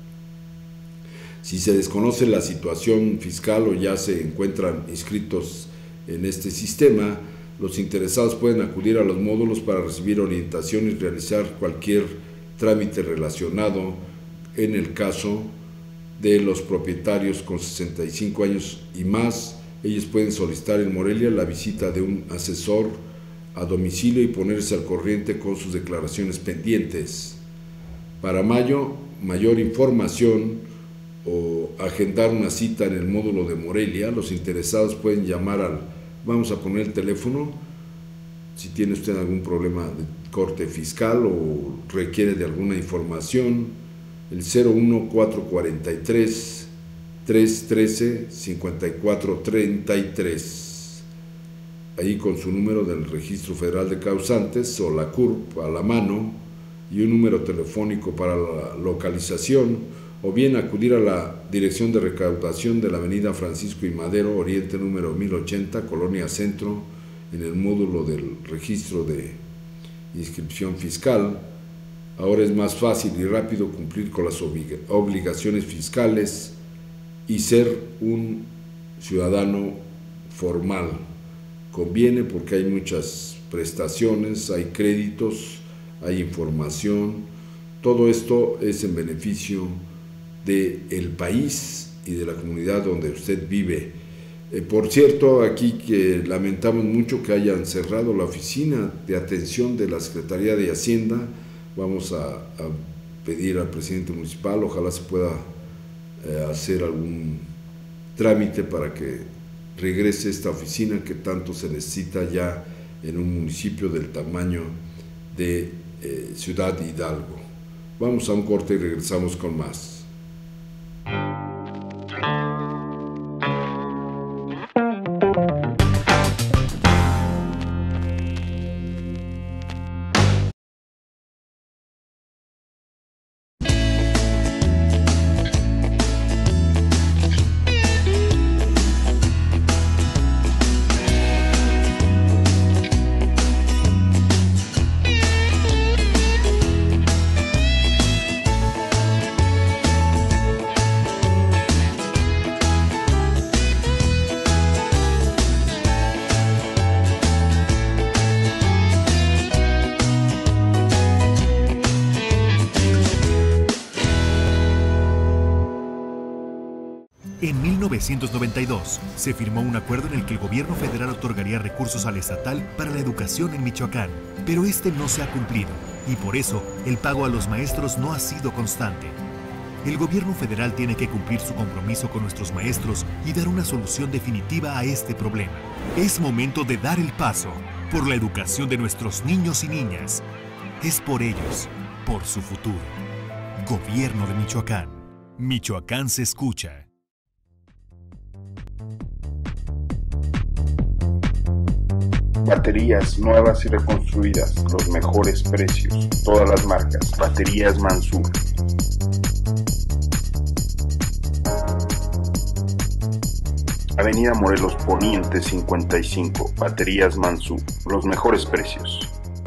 Si se desconoce la situación fiscal o ya se encuentran inscritos en este sistema, los interesados pueden acudir a los módulos para recibir orientación y realizar cualquier trámite relacionado. En el caso de los propietarios con sesenta y cinco años y más, ellos pueden solicitar en Morelia la visita de un asesor a domicilio y ponerse al corriente con sus declaraciones pendientes. Para mayo, mayor información o agendar una cita en el módulo de Morelia, los interesados pueden llamar al, vamos a poner el teléfono, si tiene usted algún problema de corte fiscal o requiere de alguna información, el cero uno cuatro cuatro tres, tres uno tres, cinco cuatro tres tres, ahí con su número del Registro Federal de Causantes o la C U R P a la mano y un número telefónico para la localización, o bien acudir a la Dirección de Recaudación de la Avenida Francisco I. Madero, Oriente número mil ochenta, Colonia Centro, en el módulo del Registro de Inscripción Fiscal. Ahora es más fácil y rápido cumplir con las obligaciones fiscales y ser un ciudadano formal. Conviene porque hay muchas prestaciones, hay créditos, hay información. Todo esto es en beneficio del país y de la comunidad donde usted vive. Eh, por cierto, aquí que lamentamos mucho que hayan cerrado la oficina de atención de la Secretaría de Hacienda. Vamos a, a pedir al presidente municipal, ojalá se pueda eh, hacer algún trámite para que regrese esta oficina que tanto se necesita ya en un municipio del tamaño de eh, Ciudad Hidalgo. Vamos a un corte y regresamos con más. En mil novecientos noventa y dos se firmó un acuerdo en el que el gobierno federal otorgaría recursos al estatal para la educación en Michoacán, pero este no se ha cumplido y por eso el pago a los maestros no ha sido constante. El gobierno federal tiene que cumplir su compromiso con nuestros maestros y dar una solución definitiva a este problema. Es momento de dar el paso por la educación de nuestros niños y niñas. Es por ellos, por su futuro. Gobierno de Michoacán. Michoacán se escucha. Baterías nuevas y reconstruidas, los mejores precios, todas las marcas. Baterías Mansur. Avenida Morelos Poniente cincuenta y cinco, Baterías Mansur, los mejores precios.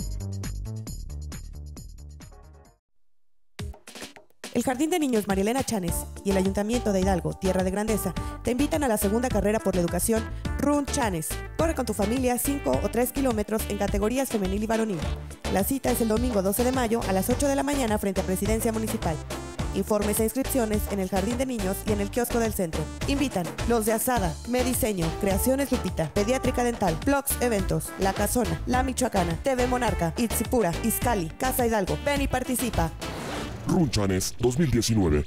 El Jardín de Niños María Elena Chanes y el Ayuntamiento de Hidalgo, Tierra de Grandeza, te invitan a la segunda carrera por la educación Run Chanes. Corre con tu familia cinco o tres kilómetros en categorías femenil y varonil. La cita es el domingo doce de mayo a las ocho de la mañana frente a Presidencia Municipal. Informes e inscripciones en el Jardín de Niños y en el kiosco del centro. Invitan los de Asada, Mediseño, Creaciones Lupita, Pediátrica Dental, Vlogs Eventos, La Casona, La Michoacana, T V Monarca, Itzipura, Izcali, Casa Hidalgo. Ven y participa. Run Chanes dos mil diecinueve.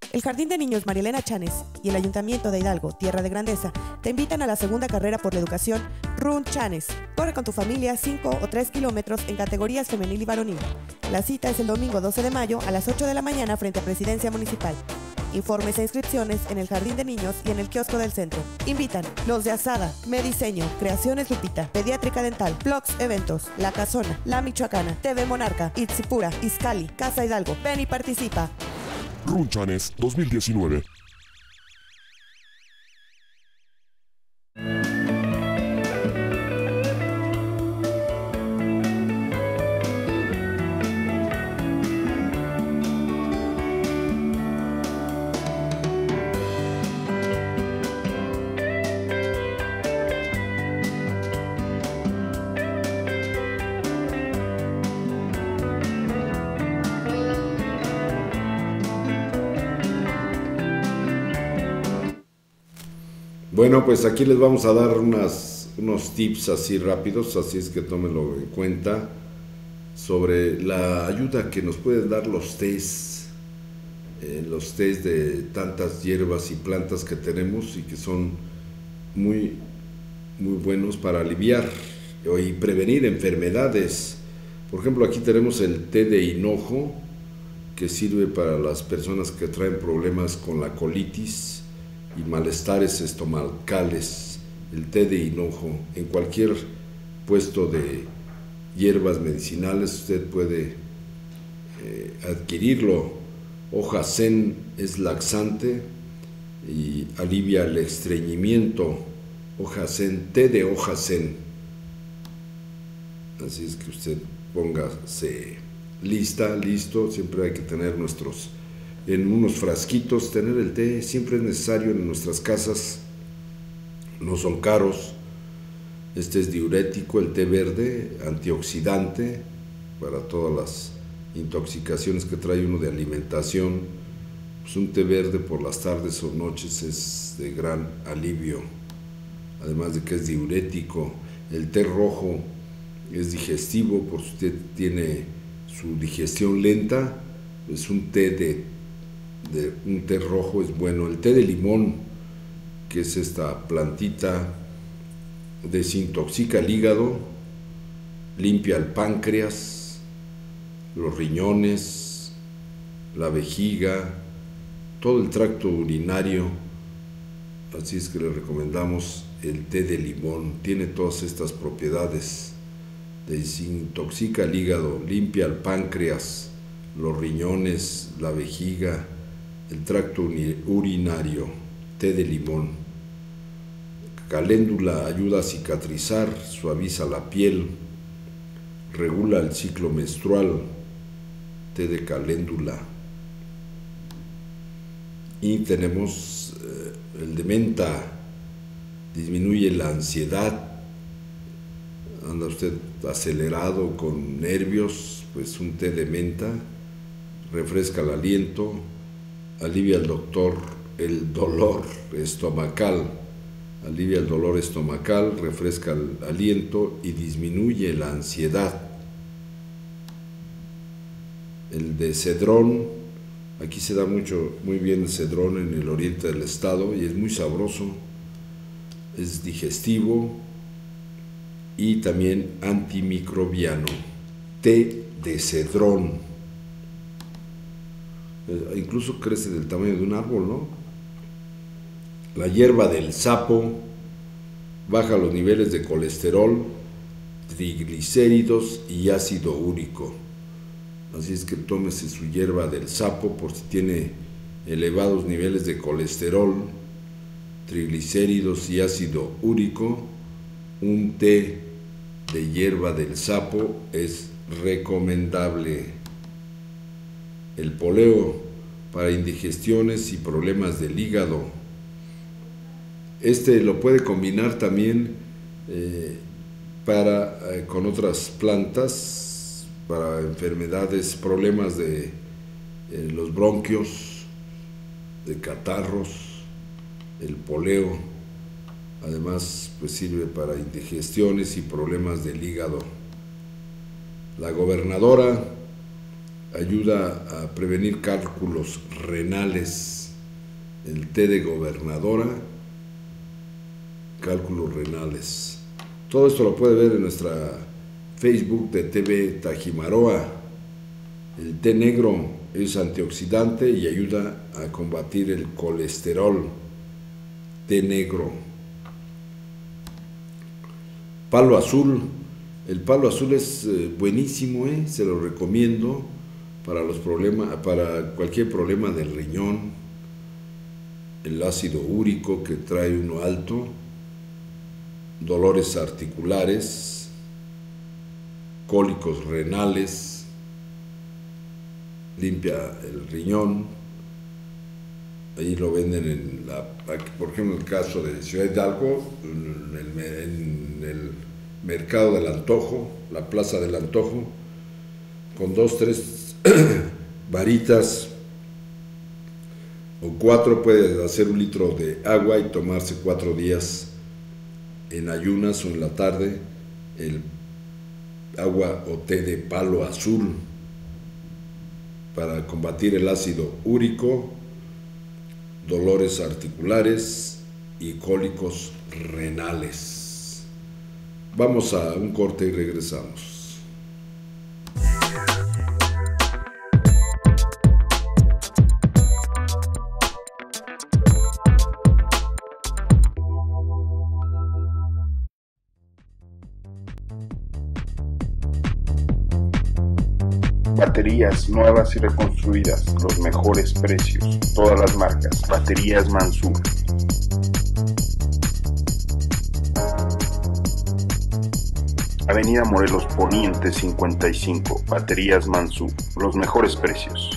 El Jardín de Niños María Elena Chanes y el Ayuntamiento de Hidalgo, Tierra de Grandeza, te invitan a la segunda carrera por la educación Run Chanes. Corre con tu familia cinco o tres kilómetros en categorías femenil y varonil. La cita es el domingo doce de mayo a las ocho de la mañana frente a Presidencia Municipal. Informes e inscripciones en el Jardín de Niños y en el kiosco del centro. Invitan los de Asada, Mediseño, Creaciones Lupita, Pediátrica Dental, Vlogs Eventos, La Casona, La Michoacana, T V Monarca, Itzipura, Izcali, Casa Hidalgo. Ven y participa. Run Chanes dos mil diecinueve. Bueno, pues aquí les vamos a dar unas, unos tips así rápidos, así es que tómenlo en cuenta, sobre la ayuda que nos pueden dar los tés, eh, los tés de tantas hierbas y plantas que tenemos y que son muy, muy buenos para aliviar y prevenir enfermedades. Por ejemplo, aquí tenemos el té de hinojo, que sirve para las personas que traen problemas con la colitis y malestares estomacales. El té de hinojo, en cualquier puesto de hierbas medicinales usted puede eh, adquirirlo. Hoja zen es laxante y alivia el estreñimiento. Hoja zen, té de hoja zen. Así es que usted póngase lista, listo. Siempre hay que tener nuestros en unos frasquitos, tener el té, siempre es necesario en nuestras casas, no son caros. Este es diurético, el té verde, antioxidante, para todas las intoxicaciones que trae uno de alimentación. Pues un té verde por las tardes o noches es de gran alivio, además de que es diurético. El té rojo es digestivo, por si usted tiene su digestión lenta, es un té de de un té rojo es bueno. El té de limón, que es esta plantita, desintoxica el hígado, limpia el páncreas, los riñones, la vejiga, todo el tracto urinario. Así es que le recomendamos el té de limón. Tiene todas estas propiedades: desintoxica el hígado, limpia el páncreas, los riñones, la vejiga, el tracto urinario. Té de limón. Caléndula ayuda a cicatrizar, suaviza la piel, regula el ciclo menstrual. Té de caléndula. Y tenemos eh, el de menta, disminuye la ansiedad. Anda usted acelerado, con nervios, pues un té de menta refresca el aliento, alivia el doctor el dolor estomacal, alivia el dolor estomacal, refresca el aliento y disminuye la ansiedad. El de cedrón, aquí se da mucho, muy bien el cedrón en el oriente del estado y es muy sabroso, es digestivo y también antimicrobiano. Té de cedrón. Incluso crece del tamaño de un árbol, ¿no? La hierba del sapo baja los niveles de colesterol, triglicéridos y ácido úrico. Así es que tómese su hierba del sapo por si tiene elevados niveles de colesterol, triglicéridos y ácido úrico. Un té de hierba del sapo es recomendable. El poleo para indigestiones y problemas del hígado. Este lo puede combinar también eh, para, eh, con otras plantas para enfermedades, problemas de eh, los bronquios, de catarros. El poleo además pues sirve para indigestiones y problemas del hígado. La gobernadora ayuda a prevenir cálculos renales. el té de gobernadora, cálculos renales. Todo esto lo puede ver en nuestra Facebook de T V Tajimaroa. El té negro es antioxidante y ayuda a combatir el colesterol. Té negro. Palo azul. El palo azul es eh, buenísimo, ¿eh? Se lo recomiendo para los problemas, para cualquier problema del riñón, el ácido úrico que trae uno alto, dolores articulares, cólicos renales, limpia el riñón. Ahí lo venden en la, por ejemplo, en el caso de Ciudad Hidalgo, en el, en el Mercado del Antojo, la Plaza del Antojo, con dos, tres varitas o cuatro puede hacer un litro de agua y tomarse cuatro días en ayunas o en la tarde el agua o té de palo azul para combatir el ácido úrico, dolores articulares y cólicos renales. Vamos a un corte y regresamos. Baterías nuevas y reconstruidas, los mejores precios, todas las marcas. Baterías Mansur. Avenida Morelos Poniente cincuenta y cinco, Baterías Mansur, los mejores precios.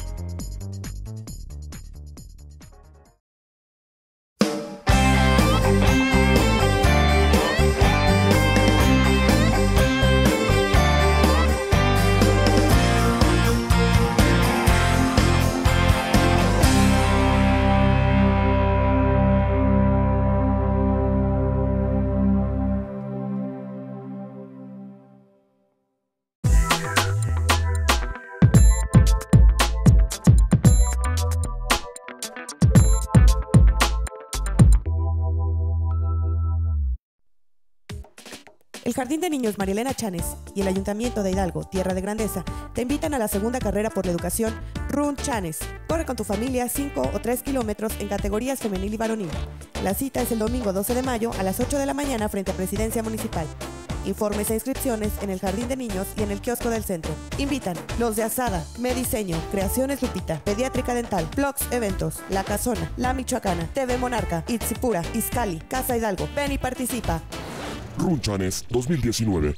El Jardín de Niños María Elena Chanes y el Ayuntamiento de Hidalgo, Tierra de Grandeza, te invitan a la segunda carrera por la educación Run Chanes. Corre con tu familia cinco o tres kilómetros en categorías femenil y varonil. La cita es el domingo doce de mayo a las ocho de la mañana frente a Presidencia Municipal. Informes e inscripciones en el Jardín de Niños y en el kiosco del centro. Invitan los de Asada, Mediseño, Creaciones Lupita, Pediátrica Dental, Vlogs Eventos, La Casona, La Michoacana, T V Monarca, Itzipura, Izcali, Casa Hidalgo. Ven y participa. Run Chanes dos mil diecinueve.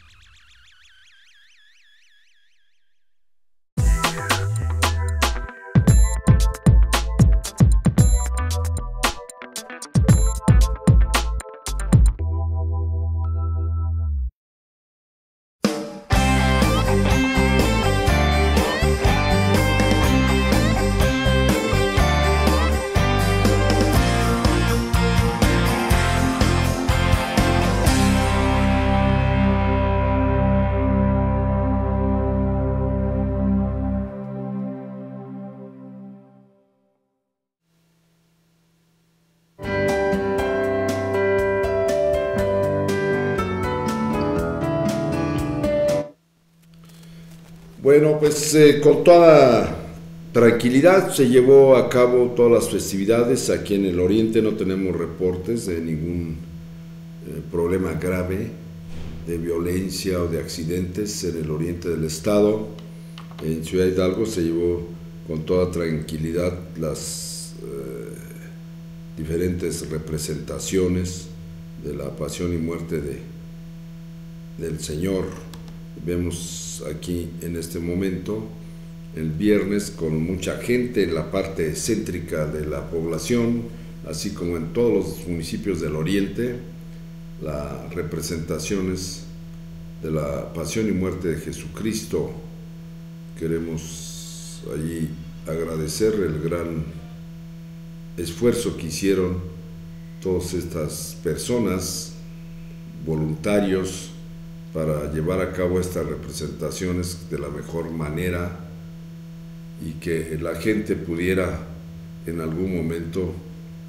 Bueno, pues eh, con toda tranquilidad se llevó a cabo todas las festividades. Aquí en el oriente no tenemos reportes de ningún eh, problema grave de violencia o de accidentes en el oriente del estado. En Ciudad Hidalgo se llevó con toda tranquilidad las eh, diferentes representaciones de la pasión y muerte de, del Señor. Vemos aquí en este momento el viernes con mucha gente en la parte céntrica de la población, así como en todos los municipios del oriente, las representaciones de la pasión y muerte de Jesucristo. Queremos allí agradecer el gran esfuerzo que hicieron todas estas personas, voluntarios, para llevar a cabo estas representaciones de la mejor manera y que la gente pudiera en algún momento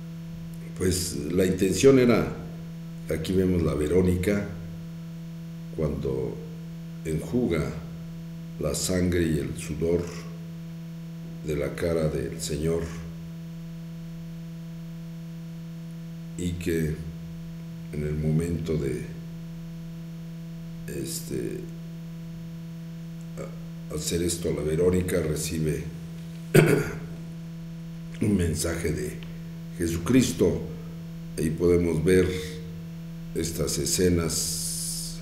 pues la intención era, aquí vemos la Verónica, cuando enjuga la sangre y el sudor de la cara del Señor, y que en el momento de este, hacer esto, la Verónica recibe un mensaje de Jesucristo. Ahí podemos ver estas escenas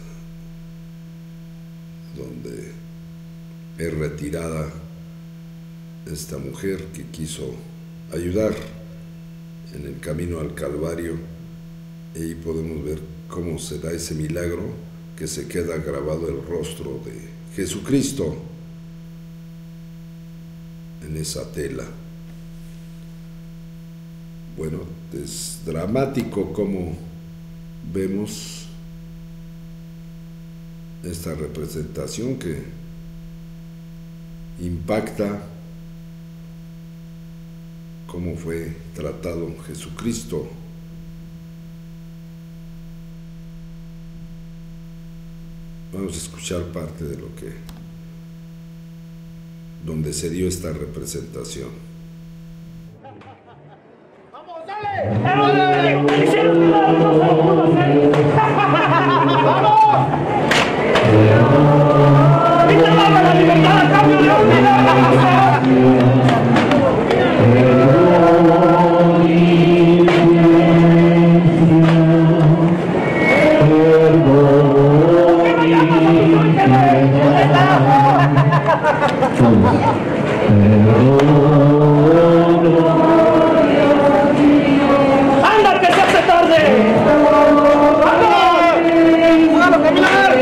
donde es retirada esta mujer que quiso ayudar en el camino al Calvario, y ahí podemos ver cómo se da ese milagro, que se queda grabado el rostro de Jesucristo en esa tela. Bueno, es dramático como vemos esta representación que impacta cómo fue tratado Jesucristo. Vamos a escuchar parte de lo que, donde se dio esta representación. ¡Vamos, dale! ¡Vamos, dale! ¡Hicieron milagros! ¡Vamos! ¡Y te daba la libertad a cambio de un milagro! ¡Anda, que se hace tarde! ¡Vamos! ¡Vamos a caminar!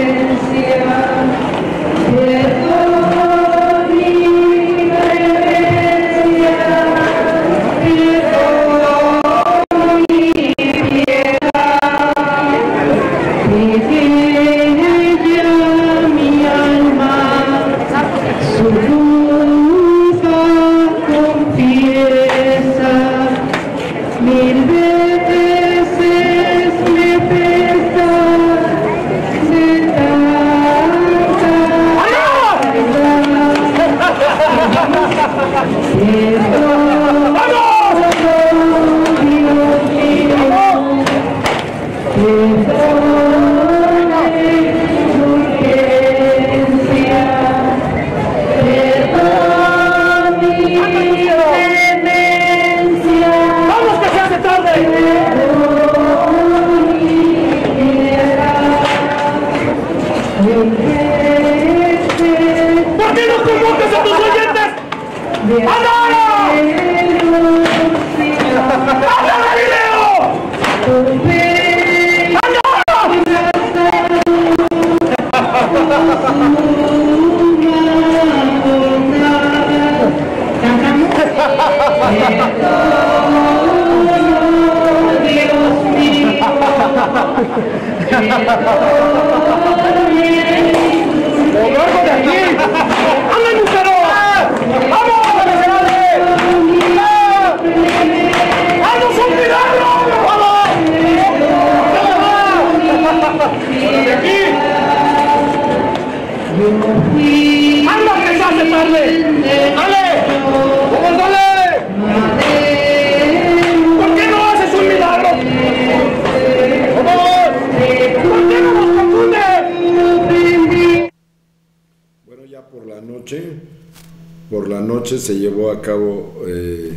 Se llevó a cabo eh,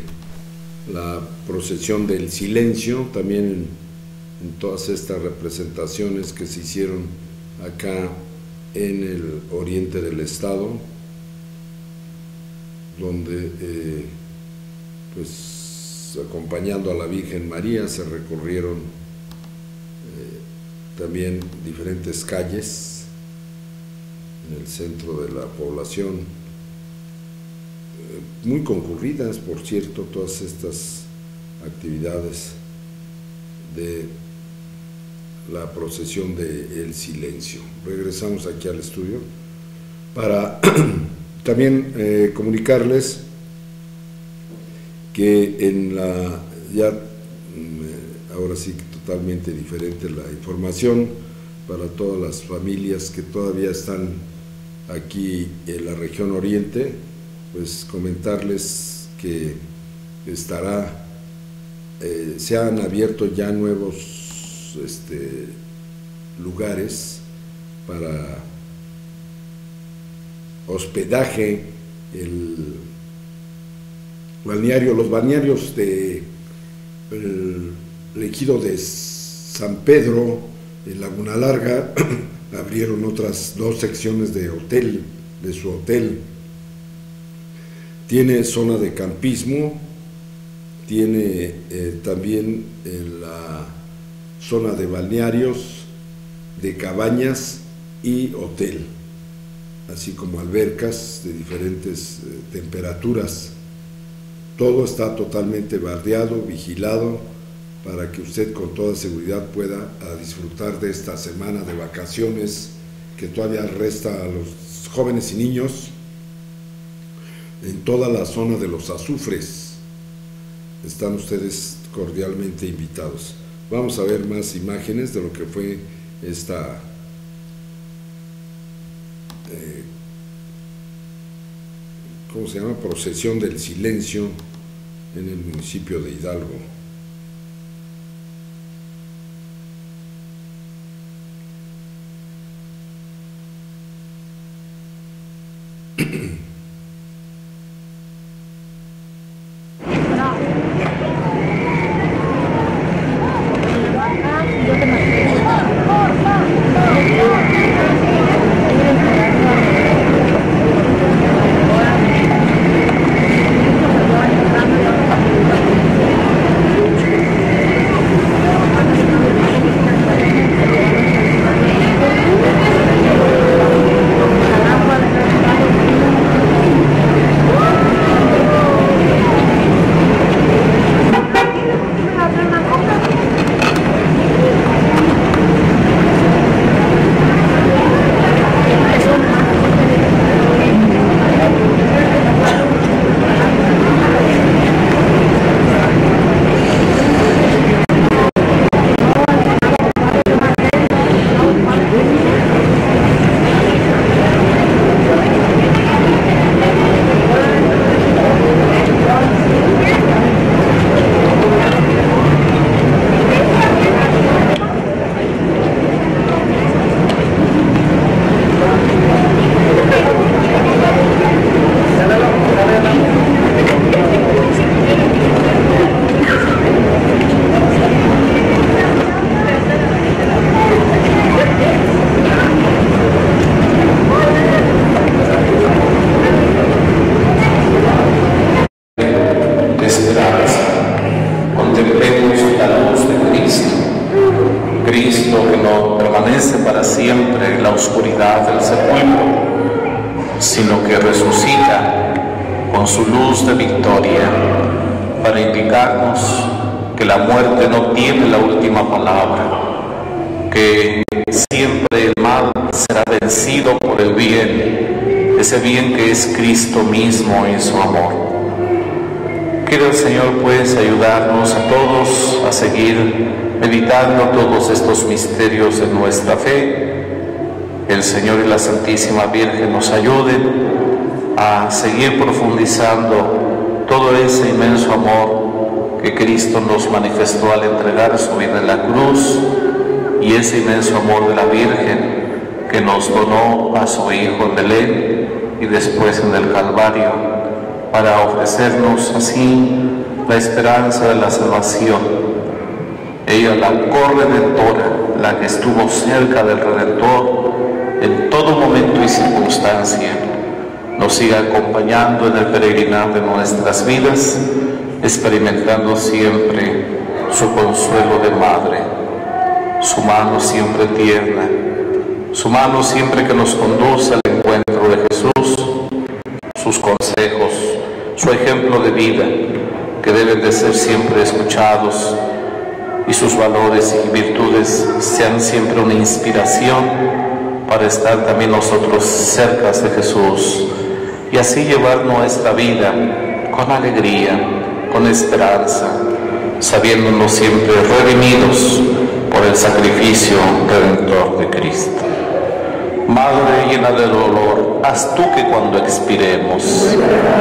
la procesión del silencio, también en, en todas estas representaciones que se hicieron acá en el oriente del estado, donde eh, pues acompañando a la Virgen María se recorrieron eh, también diferentes calles en el centro de la población, muy concurridas, por cierto, todas estas actividades de la procesión del silencio. Regresamos aquí al estudio para también eh, comunicarles que en la ya ahora sí que totalmente diferente la información para todas las familias que todavía están aquí en la región oriente. Pues comentarles que estará, eh, se han abierto ya nuevos este, lugares para hospedaje, el balneario, los balnearios de el ejido de San Pedro, en Laguna Larga, abrieron otras dos secciones de hotel, de su hotel. Tiene zona de campismo, tiene eh, también eh, la zona de balnearios, de cabañas y hotel, así como albercas de diferentes eh, temperaturas. Todo está totalmente bardeado, vigilado, para que usted con toda seguridad pueda a disfrutar de esta semana de vacaciones que todavía resta a los jóvenes y niños en toda la zona de los azufres. Están ustedes cordialmente invitados. Vamos a ver más imágenes de lo que fue esta eh, ¿cómo se llama? Procesión del silencio en el municipio de Hidalgo. Cristo mismo en su amor. Quiero el Señor pues ayudarnos a todos a seguir meditando todos estos misterios de nuestra fe. El Señor y la Santísima Virgen nos ayuden a seguir profundizando todo ese inmenso amor que Cristo nos manifestó al entregar su vida en la cruz, y ese inmenso amor de la Virgen que nos donó a su Hijo en Belén y después en el Calvario, para ofrecernos así la esperanza de la salvación. Ella, la corredentora, la que estuvo cerca del Redentor en todo momento y circunstancia, nos siga acompañando en el peregrinar de nuestras vidas, experimentando siempre su consuelo de madre, su mano siempre tierna, su mano siempre que nos conduce al encuentro de Jesús, sus consejos, su ejemplo de vida, que deben de ser siempre escuchados, y sus valores y virtudes sean siempre una inspiración para estar también nosotros cerca de Jesús, y así llevar nuestra vida con alegría, con esperanza, sabiéndonos siempre redimidos por el sacrificio redentor de Cristo. Madre llena de dolor, haz tú que cuando expiremos,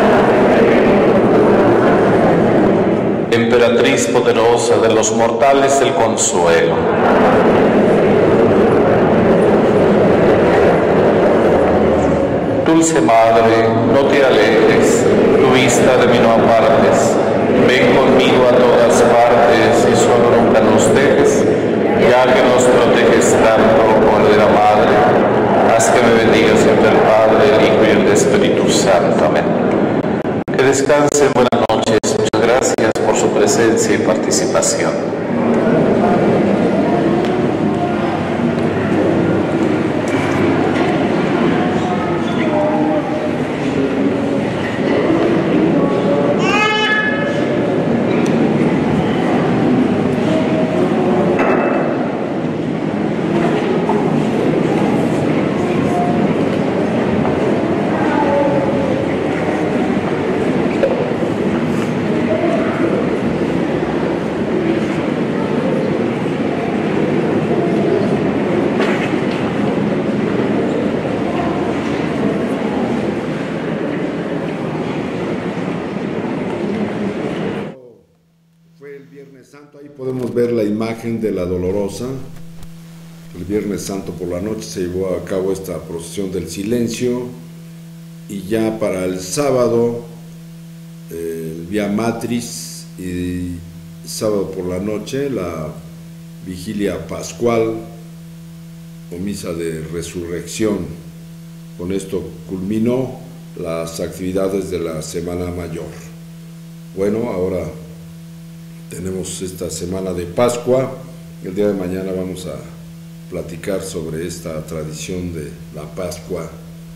Emperatriz poderosa de los mortales el consuelo, dulce Madre, no te alejes, tu vista de mí no apartes, ven conmigo a todas partes y solo nunca nos dejes, ya que nos proteges tanto, Cordera Madre, haz que me bendiga siempre el Padre, el Hijo y el Espíritu Santo. Amén. Que descansen, buenas noches, muchas gracias por su presencia y participación. De la Dolorosa. El Viernes Santo por la noche se llevó a cabo esta procesión del silencio y ya para el sábado el Vía Matriz y sábado por la noche la vigilia pascual o misa de resurrección. Con esto culminó las actividades de la Semana Mayor. Bueno, ahora tenemos esta semana de Pascua. El día de mañana vamos a platicar sobre esta tradición de la Pascua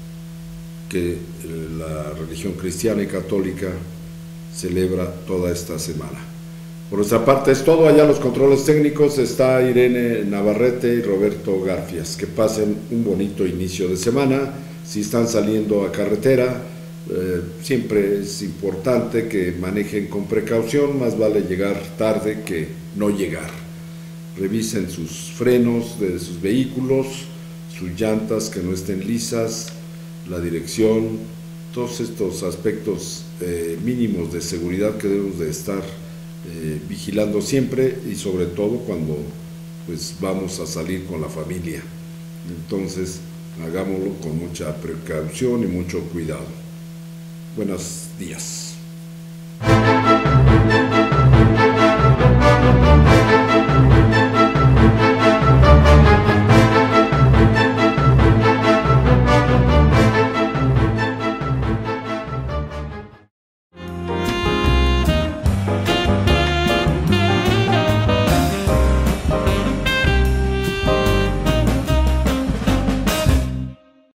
que la religión cristiana y católica celebra toda esta semana. Por nuestra parte es todo. Allá los controles técnicos está Irene Navarrete y Roberto Garfias. Que pasen un bonito inicio de semana. Si están saliendo a carretera, Eh, siempre es importante que manejen con precaución, más vale llegar tarde que no llegar. Revisen sus frenos de sus vehículos, sus llantas que no estén lisas, la dirección, todos estos aspectos eh, mínimos de seguridad que debemos de estar eh, vigilando siempre y sobre todo cuando pues vamos a salir con la familia. Entonces hagámoslo con mucha precaución y mucho cuidado. Buenos días.